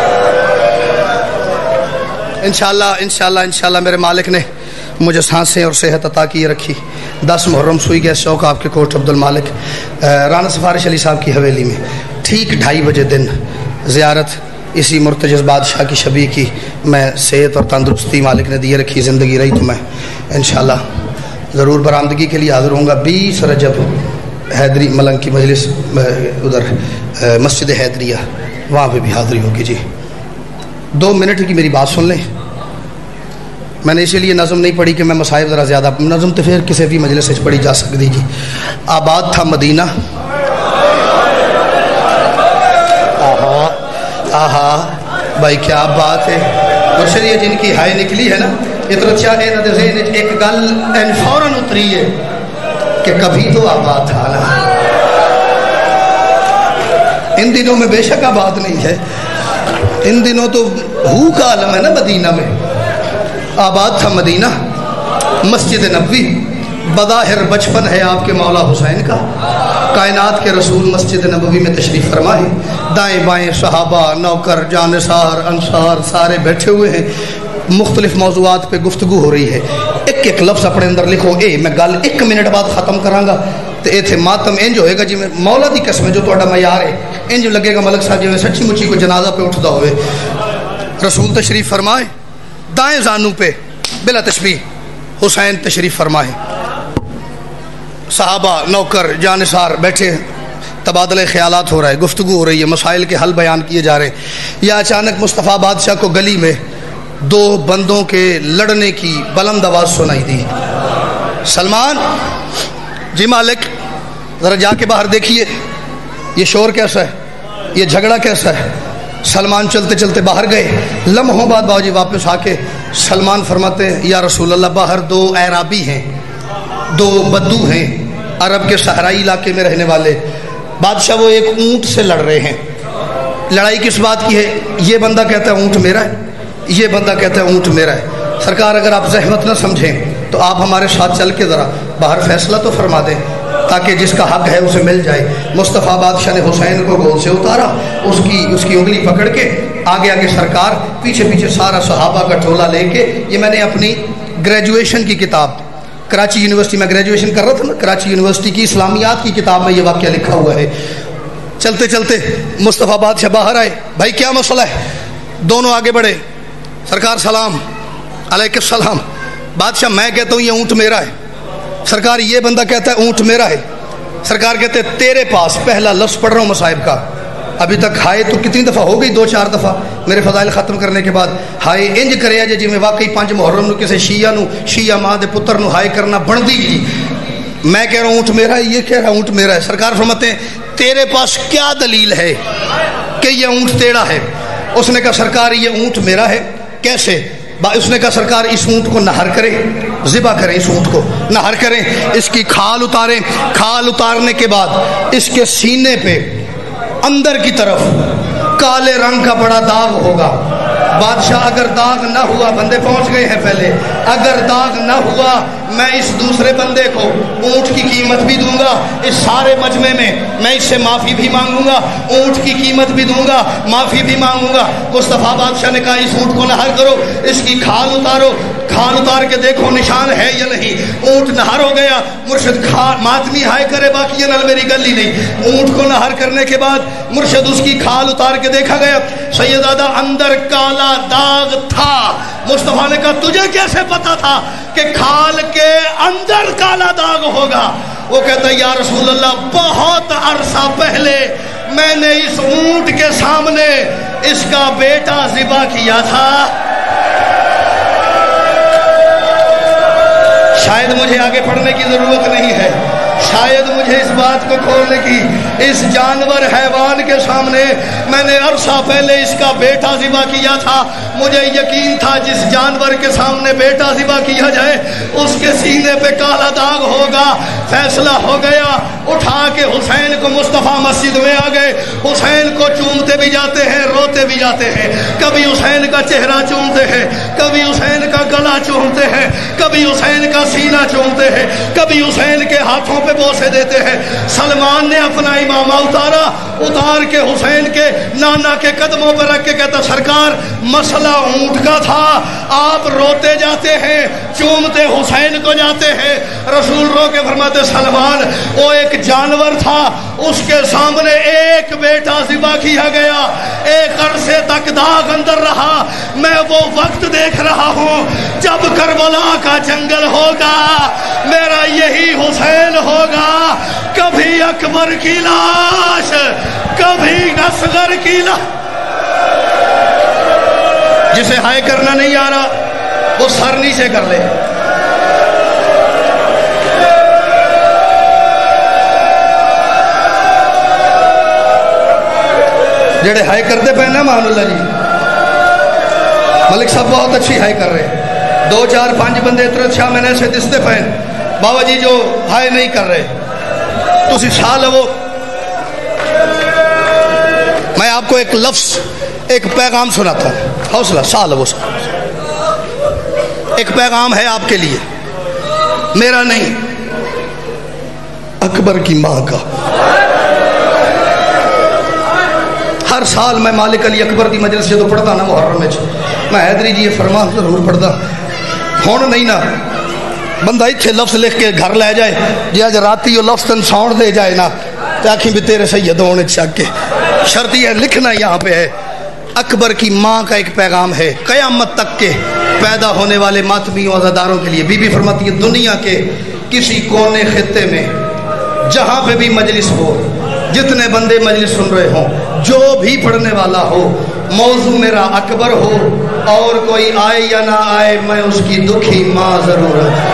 انشاءاللہ میرے مالک نے مجھے سانسیں اور صحت عطا کی رکھی. 10 محرم سوئی گیس چوک آپ کے کوٹ عبد المالک رانا سفارش علی صاحب کی حویلی میں ٹھیک 2:30 بجے دن زیارت اسی مرتجز بادشاہ کی شبیہ کی. میں صحت اور تندرستی مالک نے دیے رکھی، زندگی رہی تو میں انشاءاللہ ضرور برآمدگی کے لیے حاضر ہوں گا. 20 رجب حیدری ملنگ کی مجلس ادھر مسجد حیدریہ وہاں پہ بھی حاضری ہوگی. جی 2 منٹ کی میری بات سن لیں. میں نے اسی لیے نظم نہیں پڑھی کہ میں مصائب ذرا زیادہ نظم تو پھر کسی بھی مجلس سے پڑھی جا سکتی. جی آباد تھا مدینہ. آہا آہا بھائی کیا بات ہے. مرشد یہ جن کی ہائے نکلی ہے نا اتنا چاہے نہ دے ذہن ایک گل این فوراً اتری ہے کہ کبھی تو آباد تھا نا. ان دنوں میں بے شک آباد نہیں ہے، ان دنوں تو ہو کا عالم ہے نا مدینہ میں. آباد تھا مدینہ مسجد نبوی، بظاہر بچپن ہے آپ کے مولا حسین کا. کائنات کے رسول مسجد نبوی میں تشریف فرمائے. دائیں بائیں صحابہ، نوکر، جانثار، انصار سارے بیٹھے ہوئے ہیں. مختلف موضوعات پہ گفتگو ہو رہی ہے. ایک ایک لفظ اپنے اندر لکھو. میں گل 1 منٹ بعد ختم کراں گا تو ایتھے ماتم انج ہوئے گا جی میں مولا دی قسم جو تہاڈا معیار ہے انج لگے گا ملک صاحب جی سچی مچی کو جنازہ پہ اٹھدا ہوئے. رسول تشریف فرمائے، دائیں زانو پہ بلا تشبیہ حسین تشریف فرمائے. صحابہ، نوکر، جانثار بیٹھے، تبادلہ خیالات ہو رہا ہے، گفتگو ہو رہی ہے، مسائل کے حل بیان کیے جا رہے ہیں. یا اچانک مصطفیٰ بادشاہ کو گلی میں 2 بندوں کے لڑنے کی بلند آواز سنائی دی. سلمان جی مالک ذرا جا کے باہر دیکھیے یہ شور کیسا ہے، یہ جھگڑا کیسا ہے. سلمان چلتے چلتے باہر گئے. لمحوں بعد باجی واپس آ کے سلمان فرماتے ہیں یا رسول اللہ باہر 2 اعرابی ہیں، 2 بدو ہیں، عرب کے صحرائی علاقے میں رہنے والے. بادشاہ وہ ایک اونٹ سے لڑ رہے ہیں. لڑائی کس بات کی ہے؟ یہ بندہ کہتا ہے اونٹ میرا ہے، یہ بندہ کہتا ہے اونٹ میرا ہے. سرکار اگر آپ زحمت نہ سمجھیں تو آپ ہمارے ساتھ چل کے ذرا باہر فیصلہ تو فرما دیں. تاکہ جس کا حق ہے اسے مل جائے۔ مصطفیٰ بادشاہ نے حسین کو گول سے اتارا، اس کی انگلی پکڑ کے آگے آگے سرکار، پیچھے پیچھے سارا صحابہ کا ٹولہ لے کے۔ یہ میں نے اپنی گریجویشن کی کتاب، کراچی یونیورسٹی میں گریجویشن کر رہا تھا نا، کراچی یونیورسٹی کی اسلامیات کی کتاب میں یہ واقعہ لکھا ہوا ہے۔ چلتے چلتے مصطفیٰ بادشاہ باہر آئے، بھائی کیا مسئلہ ہے؟ دونوں آگے بڑھے، سرکار سلام علیکم السلام۔ بادشاہ میں کہتا ہوں یہ اونٹ میرا ہے، سرکار یہ بندہ کہتا ہے اونٹ میرا ہے۔ سرکار کہتے ہیں تیرے پاس پہلا لفظ پڑھ رہا ہوں مصائب کا، ابھی تک ہائے تو کتنی دفعہ ہو گئی؟ 2-4 دفعہ میرے فضائل ختم کرنے کے بعد ہائے انج کرے جی میں واقعی 5 محرم نو کسی شیعہ ماں دے پتر نو ہائے کرنا بندی جی۔ میں کہہ رہا ہوں اونٹ میرا ہے، یہ کہہ رہا اونٹ میرا ہے۔ سرکار فرماتے ہیں تیرے پاس کیا دلیل ہے کہ یہ اونٹ تیرا ہے؟ اس نے کہا سرکار یہ اونٹ میرا ہے۔ کیسے؟ اس نے کہا سرکار اس اونٹ کو نہر کریں، ذبح کریں، اس اونٹ کو نہر کریں، اس کی کھال اتاریں، کھال اتارنے کے بعد اس کے سینے پہ اندر کی طرف کالے رنگ کا بڑا داغ ہوگا۔ بادشاہ اگر داغ نہ ہوا، بندے پہنچ گئے ہیں پہلے، اگر داغ نہ ہوا میں اس دوسرے بندے کو اونٹ کی قیمت بھی دوں گا، اس سارے مجمع میں اس سے معافی بھی مانگوں گا، اونٹ کی قیمت بھی دوں گا، معافی بھی مانگوں گا۔ مصطفیٰ بادشاہ نے کہا اس اونٹ کو نہر کرو، اس کی کھال اتارو، کھال اتار کے دیکھو نشان ہے یا نہیں۔ اونٹ نہر ہو گیا، مرشد ماتمی ہائے کرے باقی نل میری گل ہی نہیں۔ اونٹ کو نہر کرنے کے بعد مرشد اس کی کھال اتار کے دیکھا گیا، سیدادہ اندر کالا داغ تھا۔ مصطفیٰ نے کہا تجھے کیسے پتا تھا کہ کھال کے اندر کالا داغ ہوگا؟ وہ کہتا ہے یا رسول اللہ بہت عرصہ پہلے میں نے اس اونٹ کے سامنے اس کا بیٹا ذبح کیا تھا۔ شاید مجھے آگے پڑھنے کی ضرورت نہیں ہے، شاید مجھے اس بات کو کھولنے کی، اس جانور حیوان کے سامنے میں نے عرصہ پہلے اس کا بیٹا ذبح کیا تھا۔ مجھے یقین تھا جس جانور کے سامنے بیٹا ذبح کیا جائے اس کے سینے پہ کالا داغ ہوگا۔ فیصلہ ہو گیا، اٹھا کے حسین کو مصطفیٰ مسجد میں آ گئے۔ حسین کو چومتے بھی جاتے ہیں، روتے بھی جاتے ہیں، کبھی حسین کا چہرہ چومتے ہیں، کبھی حسین کا گلا چومتے ہیں، کبھی حسین کا سینہ چومتے ہیں، کبھی حسین کے ہاتھوں پہ بوسے دیتے ہیں۔ سلمان نے اپنا امامہ اتار کے حسین کے نانا کے قدموں پر رکھ کے کہتا سرکار مسئلہ اونٹ کا تھا، آپ روتے جاتے ہیں، چومتے حسین کو جاتے ہیں۔ رسول رو کے فرماتے سلمان وہ ایک جانور تھا، اس کے سامنے ایک بیٹا ذبح کیا گیا، ایک عرصے تک داغ اندر رہا۔ میں وہ وقت دیکھ رہا ہوں جب کربلا کا جنگل ہوگا، میرا یہی حسین ہوگا، کبھی اکبر کی لاش، کبھی اصغر کی لاش۔ جسے ہائے کرنا نہیں آ رہا وہ سر نیچے کر لے۔ جڑے ہائے کرتے پہ نا مان اللہ جی، ملک صاحب بہت اچھی ہائے کر رہے، 2 4 5 بندے اتنے اچھا میں نے ایسے دستے پہ بابا جی جو ہائے نہیں کر رہے تسی سا لو۔ میں آپ کو ایک لفظ ایک پیغام سناتا ہوں، حوصلہ سا لو۔ ایک پیغام ہے آپ کے لیے، میرا نہیں، اکبر کی ماں کا۔ ہر سال میں مالک علی اکبر دی مجلس سے تو پڑھتا نا محرم میں حیدری جی یہ فرمان ضرور پڑھتا ہوں نہیں نا۔ بندہ اتھے لفظ لکھ کے گھر لے جائے جی آج راتی وہ لفظ تن ساؤنڈ دے جائے نا تاکہ بھی تیرے سید ہونے چاک کے شرطی ہے لکھنا یہاں پہ ہے۔ اکبر کی ماں کا ایک پیغام ہے قیامت تک کے پیدا ہونے والے ماتمیوں عزاداروں کے لیے۔ بی بی فرماتی ہے دنیا کے کسی کونے خطے میں جہاں پہ بھی مجلس ہو، جتنے بندے مجلس سن رہے ہوں، جو بھی پڑھنے والا ہو، موضوع میرا اکبر ہو اور کوئی آئے یا نہ آئے میں اس کی دکھی ماں ضرور ہوں۔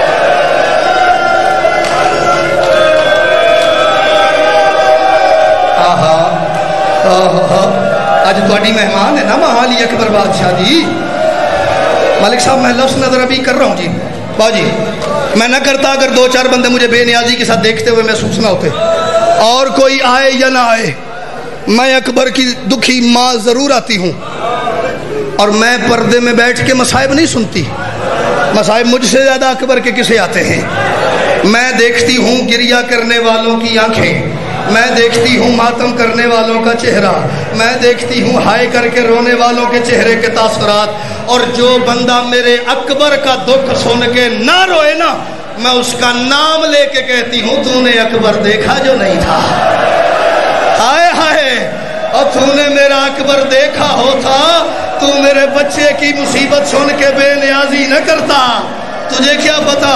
آج تھوڑی مہمان ہے نا علی اکبر بادشاہ جی۔ ملک صاحب میں لفظ نظر ابھی کر رہا ہوں جی باجی، میں نہ کرتا اگر 2 4 بندے مجھے بے نیازی کے ساتھ دیکھتے ہوئے محسوس نہ ہوتے۔ اور کوئی آئے یا نہ آئے میں اکبر کی دکھی ماں ضرور آتی ہوں، اور میں پردے میں بیٹھ کے مصائب نہیں سنتی، مصائب مجھ سے زیادہ اکبر کے کسے آتے ہیں۔ میں دیکھتی ہوں گریا کرنے والوں کی آنکھیں، میں دیکھتی ہوں ماتم کرنے والوں کا چہرہ، میں دیکھتی ہوں ہائے کر کے رونے والوں کے چہرے کے تاثرات، اور جو بندہ میرے اکبر کا دکھ سن کے نہ روئے نا، میں اس کا نام لے کے کہتی ہوں تو نے اکبر دیکھا جو نہیں تھا، ہائے ہائے، اور تو نے میرا اکبر دیکھا ہوتا تو میرے بچے کی مصیبت سن کے بے نیازی نہ کرتا، تجھے کیا پتا۔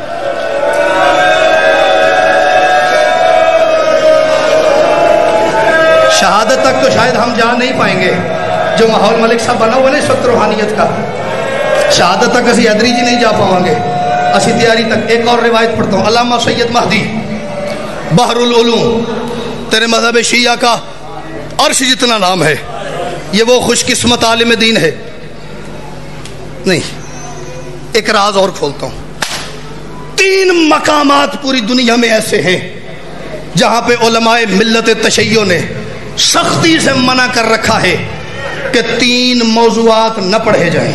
شہادت تک تو شاید ہم جا نہیں پائیں گے، جو ماحول ملک صاحب بنا ہوا نا اس وقت روحانیت کا، شہادت تک اسی حیدری جی نہیں جا پاؤں گے، اسی تیاری تک۔ ایک اور روایت پڑھتا ہوں، علامہ سید مہدی بحر العلوم، تیرے مذہب شیعہ کا عرش جتنا نام ہے، یہ وہ خوش قسمت عالم دین ہے۔ نہیں، ایک راز اور کھولتا ہوں، 3 مقامات پوری دنیا میں ایسے ہیں جہاں پہ علماء ملت تشیع نے سختی سے منع کر رکھا ہے کہ 3 موضوعات نہ پڑھے جائیں۔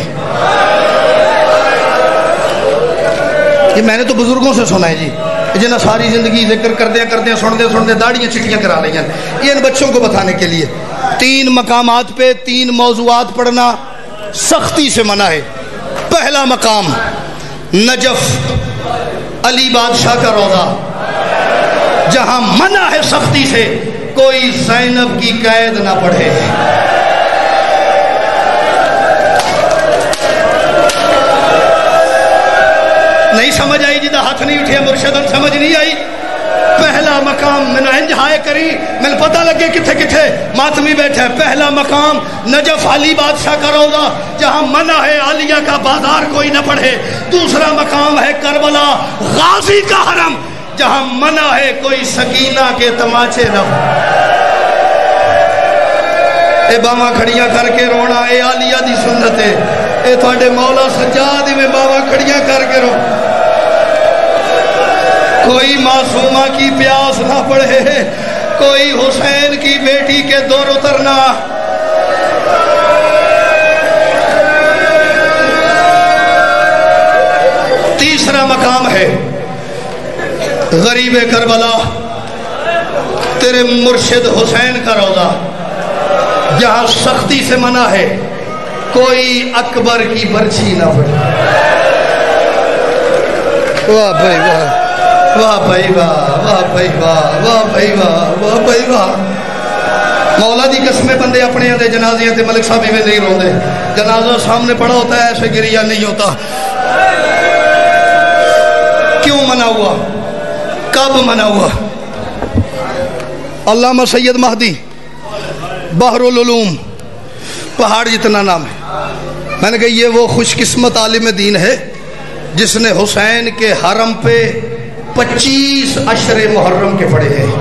یہ میں نے تو بزرگوں سے سنا ہے جی، جنہیں ساری زندگی ذکر کردے سن دے داڑیاں چٹیاں کرا لیں، یہ ان بچوں کو بتانے کے لیے 3 مقامات پہ 3 موضوعات پڑھنا سختی سے منع ہے۔ پہلا مقام نجف علی بادشاہ کا روضہ، جہاں منع ہے سختی سے کوئی زینب کی قید نہ پڑھے۔ نہیں سمجھ آئی جدہ ہاتھ نہیں اٹھے مرشدن، سمجھ نہیں آئی۔ پہلا مقام میں نے انجہائے کری، میں نے پتہ لگے کتھے ماتمی بیٹھے۔ پہلا مقام نجف علی بادشاہ کا روضہ، جہاں منع ہے عالیہ کا بازار کوئی نہ پڑھے۔ دوسرا مقام ہے کربلا غازی کا حرم، جہاں منع ہے کوئی سکینہ کے تماچے نہ ہو۔ اے باواں کھڑیاں کر کے رونا، اے عالیہ دی سنت ہے، اے تھوڑے مولا سجاد میں باواں کھڑیاں کر کے رو۔ کوئی معصومہ کی پیاس نہ پڑے، کوئی حسین کی بیٹی کے دور اترنا۔ تیسرا مقام ہے غریب کربلا، تیرے مرشد حسین کا روضہ، جہاں سختی سے منع ہے کوئی اکبر کی برچھی نہ پڑے۔ واہ بھائی واہ، واہ بھائی واہ، واہ بھائی واہ، واہ بھائی واہ، واہ بھائی واہ۔ مولا دی قسمیں بندے اپنے اندے جنازیاں تے ملک صاحب میں نہیں روندے، جنازہ سامنے پڑا ہوتا ہے ایسے گریا نہیں ہوتا۔ کیوں منع ہوا؟ کب منع ہوا؟ علامہ سید مہدی بحر العلوم، پہاڑ جتنا نام ہے، میں نے کہا یہ وہ خوش قسمت عالم دین ہے جس نے حسین کے حرم پہ 25 عشر محرم کے پڑھے ہیں۔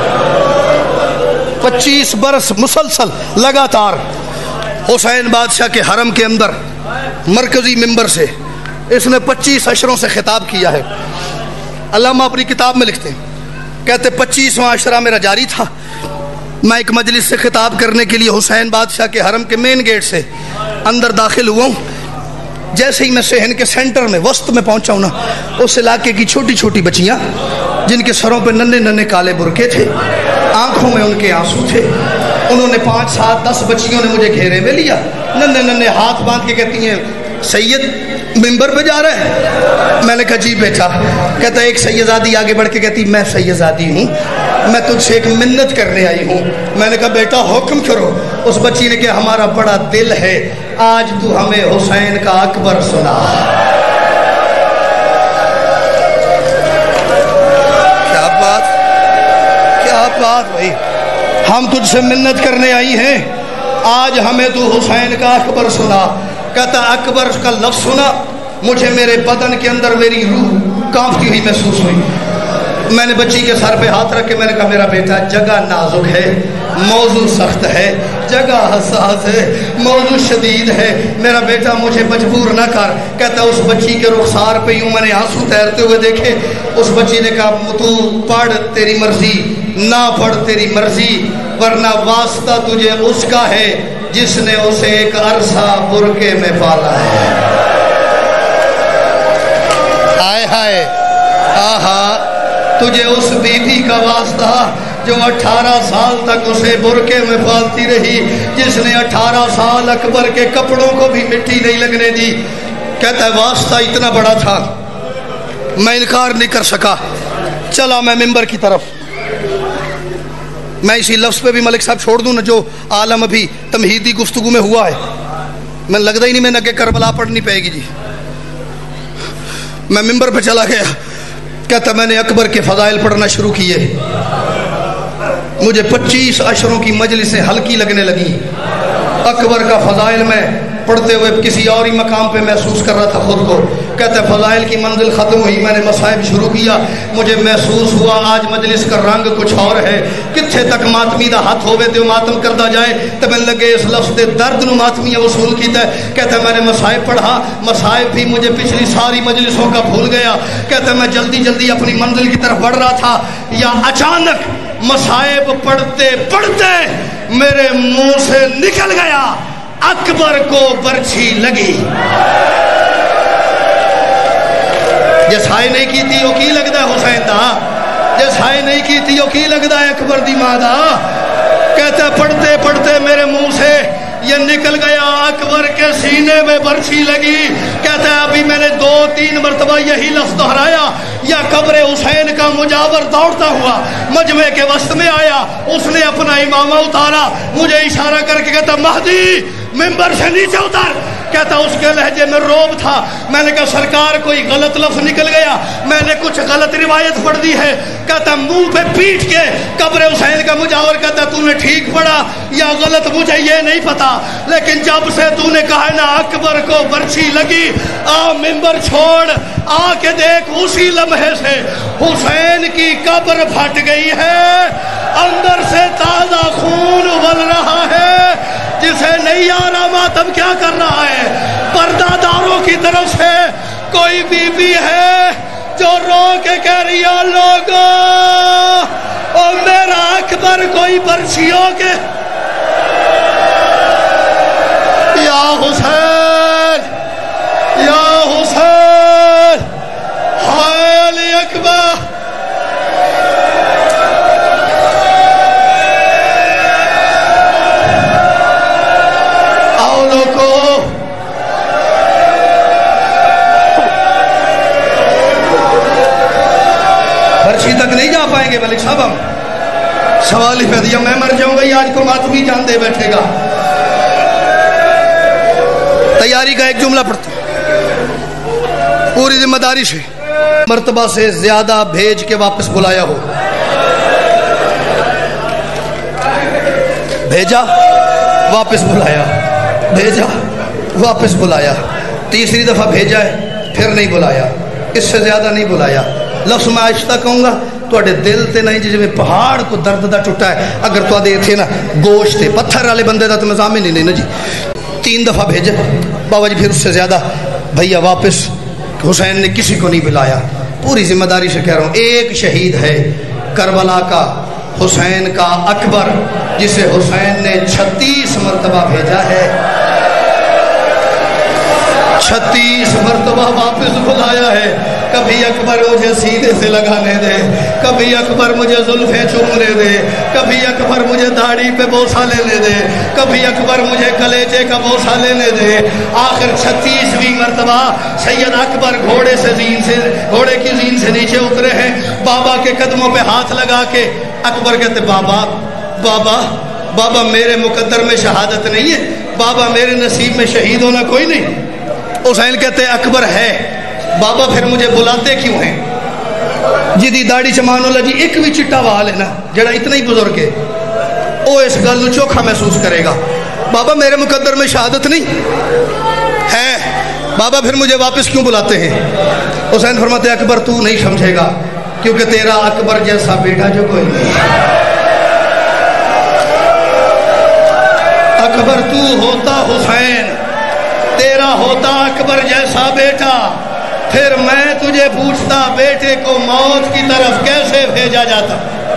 25 برس مسلسل لگاتار حسین بادشاہ کے حرم کے اندر مرکزی منبر سے اس نے 25 عشروں سے خطاب کیا ہے۔ علامہ اپنی کتاب میں لکھتے ہیں، کہتے 25واں عشرہ میرا جاری تھا، میں ایک مجلس سے خطاب کرنے کے لیے حسین بادشاہ کے حرم کے مین گیٹ سے اندر داخل ہوا ہوں۔ جیسے ہی میں صحن کے سینٹر میں وسط میں پہنچا ہوں نا، اس علاقے کی چھوٹی چھوٹی بچیاں جن کے سروں پہ ننھے ننھے کالے برقعے تھے، آنکھوں میں ان کے آنسو تھے، انہوں نے 5 7 10 بچیوں نے مجھے گھیرے میں لیا، ننھے ننھے ہاتھ باندھ کے کہتی ہیں سید منبر پہ جا رہے ہیں؟ میں نے کہا جی بیٹا۔ کہتا ہے ایک سیدزادی آگے بڑھ کے کہتی میں سیدزادی ہوں، میں تجھ سے ایک منت کرنے آئی ہوں۔ میں نے کہا بیٹا حکم کرو۔ اس بچی نے کہا ہمارا بڑا دل ہے، آج تو ہمیں حسین کا اکبر سنا۔ کیا بات، کیا بات بھائی، ہم تجھ سے منت کرنے آئی ہیں، آج ہمیں تو حسین کا اکبر سنا۔ کہتا اکبر کا لفظ سنا، مجھے میرے بدن کے اندر میری روح کانپتی ہوئی محسوس ہوئی۔ میں نے بچی کے سر پہ ہاتھ رکھ کے میں نے کہا میرا بیٹا جگہ نازک ہے، موضوع سخت ہے، جگہ حساس ہے، موضوع شدید ہے، میرا بیٹا مجھے مجبور نہ کر۔ کہتا اس بچی کے رخسار پہ یوں میں نے آنسو تیرتے ہوئے دیکھے۔ اس بچی نے کہا تو پڑھ تیری مرضی، نہ پڑھ تیری مرضی، ورنہ واسطہ تجھے اس کا ہے جس نے اسے ایک عرصہ برقعے میں پالا ہے۔ ہائے ہائے آہا تجھے اس بیوی کا واسطہ جو 18 سال تک اسے برقعے میں پالتی رہی، جس نے 18 سال اکبر کے کپڑوں کو بھی مٹی نہیں لگنے دی. کہتا ہے واسطہ اتنا بڑا تھا میں انکار نہیں کر سکا. چلا میں ممبر کی طرف. میں اسی لفظ پہ بھی ملک صاحب چھوڑ دوں نا جو عالم ابھی تمہیدی گفتگو میں ہوا ہے. میں لگتا ہی نہیں میں نے کہ کربلا پڑھنی پڑے گی جی. میں ممبر پہ چلا گیا. کہتا میں نے اکبر کے فضائل پڑھنا شروع کیے. مجھے 25 عشروں کی مجلسیں ہلکی لگنے لگی. اکبر کا فضائل میں پڑھتے ہوئے کسی اور ہی مقام پہ محسوس کر رہا تھا خود کو. کہتا ہے فضائل کی منزل ختم ہوئی، میں نے مصائب شروع کیا. مجھے محسوس ہوا آج مجلس کا رنگ کچھ اور ہے. کتھے تک ماتمی دا ہاتھ ہوئے تو ماتم کردہ جائے تو میں لگے اس لفظ دے درد نو ماتمی وصول کیتا ہے. کہتا ہے میں نے مصائب پڑھا، مصائب بھی مجھے پچھلی ساری مجلسوں کا بھول گیا. کہتا ہے میں جلدی جلدی اپنی منزل کی طرف بڑھ رہا تھا، یا اچانک مصائب پڑھتے پڑھتے میرے منہ سے نکل گیا اکبر کو برچھی لگی. جس ہائے نہیں کی تھی وہ کی لگتا ہے حسین دا، جس ہائے نہیں کی تھی وہ کی لگتا ہے اکبر دی ماں دا. کہتا ہے پڑھتے پڑھتے میرے منہ سے یہ نکل گیا اکبر کے سینے میں برچھی لگی. کہتا ہے ابھی میں نے 2-3 مرتبہ یہی لفظ دہرایا، یا قبر حسین کا مجاور دوڑتا ہوا مجمع کے وسط میں آیا. اس نے اپنا امامہ اتارا، مجھے اشارہ کر کے کہتا مہدی ممبر سے نیچے اتر. کہتا اس کے لہجے میں روب تھا. میں نے کہا سرکار کوئی غلط لفظ نکل گیا، میں نے کچھ غلط روایت پڑھ دی ہے. کہتا منہ پہ پیٹ کے قبر حسین کا مجاور. کہتا تو نے ٹھیک پڑھا یا غلط مجھے یہ نہیں پتا، لیکن جب سے تو نے کہا نا اکبر کو برچھی لگی، آ ممبر چھوڑ آ کے دیکھ. اسی لمحے سے حسین کی قبر پھٹ گئی ہے، اندر سے تازہ خون ابل رہا ہے. جسے نہیں آ رہا ماتم کیا کر رہا ہے؟ پردہ داروں کی طرف سے کوئی بی بی ہے جو رو کے کہہ رہی ہے لوگوں اور میرا اکبر کوئی برچھیوں کے یا حسین یا حسین ہائے علی اکبر. تک نہیں جا پائیں گے ملک صاحب. ہم سوال ہی پہ دیا میں مر جاؤں گا، آج کو ماتمی جان دے بیٹھے گا. تیاری کا ایک جملہ پڑھتا پوری ذمہ داری سے. مرتبہ سے زیادہ بھیج کے واپس بلایا ہو. بھیجا واپس بلایا، بھیجا واپس بلایا، تیسری دفعہ بھیجا ہے پھر نہیں بلایا، اس سے زیادہ نہیں بلایا. لفظ میں آہستہ کہوں گا توڑے دل تے نہیں جی میں پہاڑ کو درد دا ٹوٹا ہے. اگر تو آدھے تھے نا گوشت تے پتھر والے بندے دا تو نظام ہی نہیں نا جی. 3 دفعہ بھیجے بابا جی، پھر اس سے زیادہ بھیا واپس حسین نے کسی کو نہیں بلایا. پوری ذمہ داری سے کہہ رہا ہوں ایک شہید ہے کربلا کا، حسین کا اکبر، جسے حسین نے 36 مرتبہ بھیجا ہے، 36 مرتبہ واپس بلایا ہے. کبھی اکبر مجھے سینے سے لگانے دے، کبھی اکبر مجھے زلفیں چومنے دے، کبھی اکبر مجھے داڑھی پہ بوسہ لینے دے، کبھی اکبر مجھے کلیجے کا بوسہ لینے دے. آخر 36ویں مرتبہ سید اکبر گھوڑے کی زین سے نیچے اترے ہیں. بابا کے قدموں پہ ہاتھ لگا کے اکبر کہتے بابا بابا بابا میرے مقدر میں شہادت نہیں ہے، بابا میرے نصیب میں شہید ہونا کوئی نہیں. حسین کہتے اکبر ہے بابا پھر مجھے بلاتے کیوں ہیں؟ جی داڑھی چمان والا جی ایک بھی چٹا وال ہے نا جڑا اتنا ہی بزرگ ہے وہ اس گل چوکھا محسوس کرے گا. بابا میرے مقدر میں شہادت نہیں ہے، بابا پھر مجھے واپس کیوں بلاتے ہیں؟ حسین فرماتے اکبر تو نہیں سمجھے گا کیونکہ تیرا اکبر جیسا بیٹا جو کوئی نہیں. اکبر تو ہوتا حسین، تیرا ہوتا اکبر جیسا بیٹا، پھر میں تجھے پوچھتا بیٹے کو موت کی طرف کیسے بھیجا جاتا.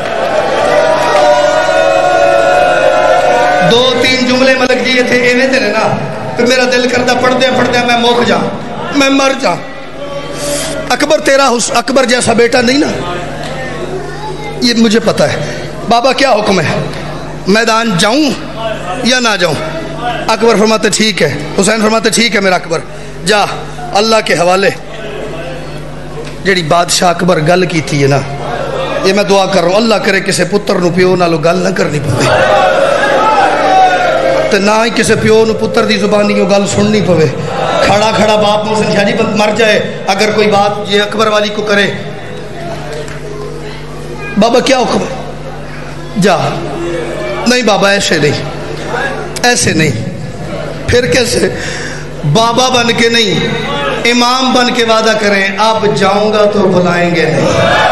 2-3 جملے ملک جی تھے ایویں تھے نا تو میرا دل کرتا پڑھتے پڑھتے میں موک جا، میں مر جا. اکبر تیرا اکبر جیسا بیٹا نہیں نا، یہ مجھے پتہ ہے، بابا کیا حکم ہے، میدان جاؤں یا نہ جاؤں؟ اکبر فرماتے ٹھیک ہے، حسین فرماتے ٹھیک ہے میرا اکبر، جا اللہ کے حوالے۔ جیڑی بادشاہ اکبر گل کی تھی نا، یہ میں دعا کر رہا ہوں اللہ کرے کسے پتر نو پیو نالو گل نہ کرنی پوے، تے نہ ہی کسے پیو نو پتر دی زبانی وہ گل سننی پوے۔ کھڑا کھڑا باپ محسن شاہ جی مر جائے اگر کوئی بات یہ اکبر والی کو کرے، بابا کیا حکم ہے؟ جا۔ نہیں بابا ایسے نہیں، ایسے نہیں، پھر کیسے؟ بابا بن کے نہیں، امام بن کے وعدہ کریں اب جاؤں گا تو بلائیں گے نہیں۔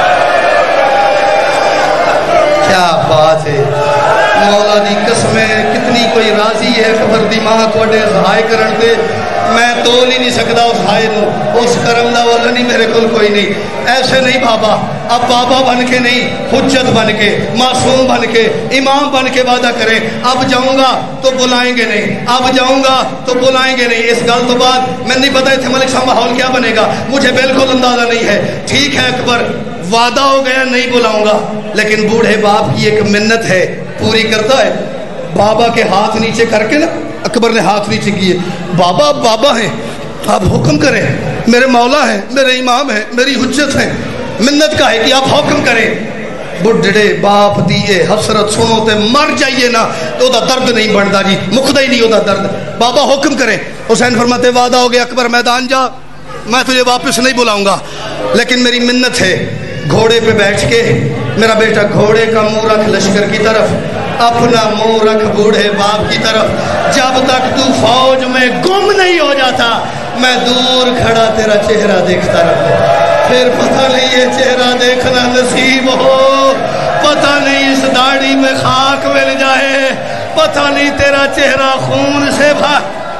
کیا بات ہے، مولا دی قسمیں کتنی کوئی راضی ہے خبر دی ماں توڑے سہائے کرن دے، میں تول ہی نہیں سکتا اس ہائے نو، اس کرم دا والا نہیں میرے کل کوئی نہیں۔ ایسے نہیں بابا، اب بابا بن کے نہیں، حجت بن کے، معصوم بن کے، امام بن کے وعدہ کریں اب جاؤں گا تو بلائیں گے نہیں، اب جاؤں گا تو بلائیں گے نہیں۔ اس گل تو بعد میں نہیں پتا تھے ملک صاحب ماحول کیا بنے گا، مجھے بالکل اندازہ نہیں ہے۔ ٹھیک ہے اکبر وعدہ ہو گیا نہیں بلاؤں گا، لیکن بوڑھے باپ کی ایک منت ہے پوری کرتا ہے۔ بابا کے ہاتھ نیچے کر کے نا، اکبر نے ہاتھ نیچے کیے، بابا بابا ہیں آپ حکم کریں، میرے مولا ہیں، میرے امام ہیں، میری حجت ہیں، منت کا ہے کہ آپ حکم کریں۔ بڑھڑے باپ دیئے حسرت سنو تے مر جائیے نا تو دا درد نہیں بڑھتا جی، مقدہ ہی نہیں ہوتا درد، بابا حکم کریں۔ حسین فرماتے وعدہ ہو گیا اکبر میدان جا، میں تجھے واپس نہیں بلاؤں گا، لیکن میری منت ہے گھوڑے پہ بیٹھ کے میرا بیٹا گھوڑے کا منہ رکھ لشکر کی طرف، اپنا منہ رکھ بوڑھے باپ کی طرف، جب تک تو فوج میں گم نہیں ہو جاتا میں دور کھڑا تیرا چہرہ دیکھتا رہتا۔ پھر پتہ نہیں یہ چہرہ دیکھنا نصیب ہو، پتہ نہیں اس داڑھی میں خاک مل جائے، پتہ نہیں تیرا چہرہ خون سے بھا۔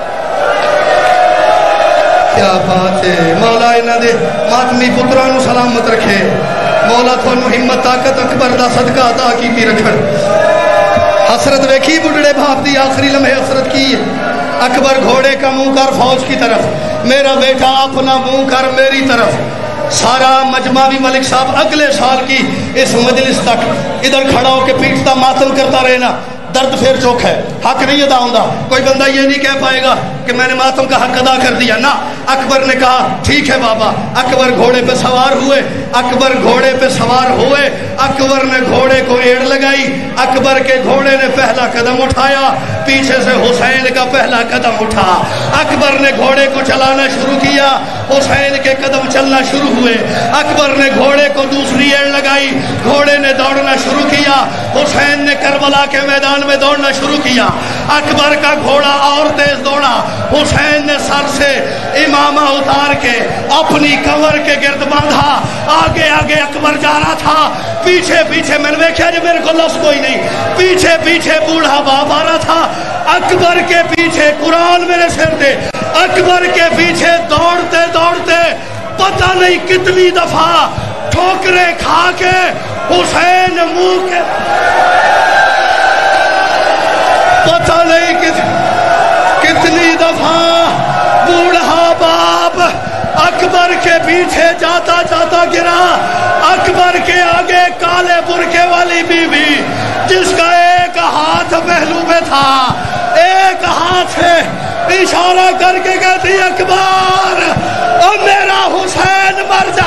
کیا بات ہے، مولا انہاں دے ماتمی پترانو سلامت رکھے، مولا تھانو ہمت طاقت اکبر دا صدقہ عطا کیتی رکھن۔ حسرت ویکھی بڑھڑے باپ دی آخری لمحے حسرت کی، اکبر گھوڑے کا منہ کر فوج کی طرف، میرا بیٹا اپنا منہ کر میری طرف۔ سارا مجمع بھی ملک صاحب اگلے سال کی اس مجلس تک ادھر کھڑا ہو کے پیٹتا ماتم کرتا رہنا، درد پھر چوک ہے، حق نہیں ادا ہوندہ۔ کوئی بندہ یہ نہیں کہہ پائے گا کہ میں نے ماتم کا حق ادا کر دیا، نہ۔ اکبر نے کہا ٹھیک ہے بابا۔ اکبر گھوڑے پہ سوار ہوئے، اکبر گھوڑے پہ سوار ہوئے، اکبر نے گھوڑے کو ایڑ لگائی، اکبر کے گھوڑے نے پہلا قدم اٹھایا، پیچھے سے حسین کا پہلا قدم اٹھا، اکبر نے گھوڑے کو چلانا شروع کیا، حسین کے قدم چلنا شروع ہوئے، اکبر نے گھوڑے کو دوسری ایڑ لگائی، گھوڑے نے دوڑنا شروع کیا، حسین نے کربلا کے میدان میں دوڑنا شروع کیا، اکبر کا گھوڑا اور تیز دوڑا، حسین نے سر سے امامہ اتار کے اپنی کمر کے گرد باندھا، آگے آگے اکبر جا رہا تھا، پیچھے پیچھے میں نے دیکھا جب میرے کو لفظ کوئی نہیں، پیچھے پیچھے بوڑھا باپ آ رہا تھا، اکبر کے پیچھے قرآن میرے سر دے، اکبر کے پیچھے دوڑتے دوڑتے پتہ نہیں کتنی دفعہ ٹھوکریں کھا کے حسین منہ کے پتہ نہیں کتنی دفعہ بوڑھا باپ اکبر کے پیچھے جاتا جاتا گرا، اکبر کے آگے کالے برقعے والی بی بی جس کا ایک ہاتھ پہلو میں تھا، ایک ہاتھ سے اشارہ کر کے کہتی اکبر اور میرا حسین مر جا۔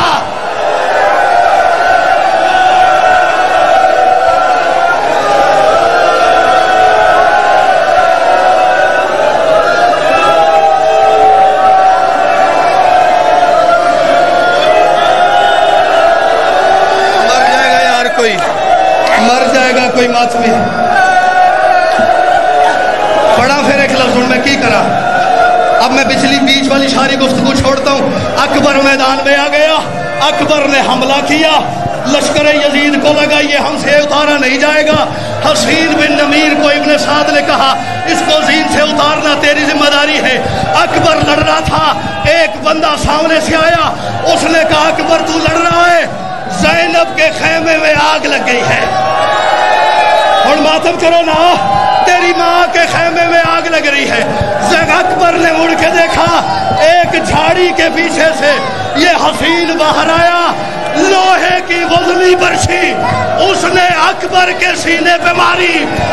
مر جائے گا کوئی ماتمی، پڑھا پھر ایک لفظ میں کی کرا۔ اب میں پچھلی بیچ والی ساری گفتگو چھوڑتا ہوں۔ اکبر میدان میں آ گیا، اکبر نے حملہ کیا، لشکر یزید کو لگا یہ ہم سے اتارا نہیں جائے گا۔ حسین بن نمیر کو ابن سعد نے کہا اس کو زین سے اتارنا تیری ذمہ داری ہے۔ اکبر لڑ رہا تھا، ایک بندہ سامنے سے آیا، اس نے کہا اکبر تو لڑ رہا ہے، زینب کے خیمے میں آگ لگ گئی ہے، اور ماتم کرو نا، تیری ماں کے خیمے میں آگ لگ رہی ہے. اکبر نے مڑ کے دیکھا, ایک جھاڑی کے پیچھے سے یہ حسین باہر آیا, لوہے کی وزنی برچھی اس نے اکبر کے سینے پہ ماری.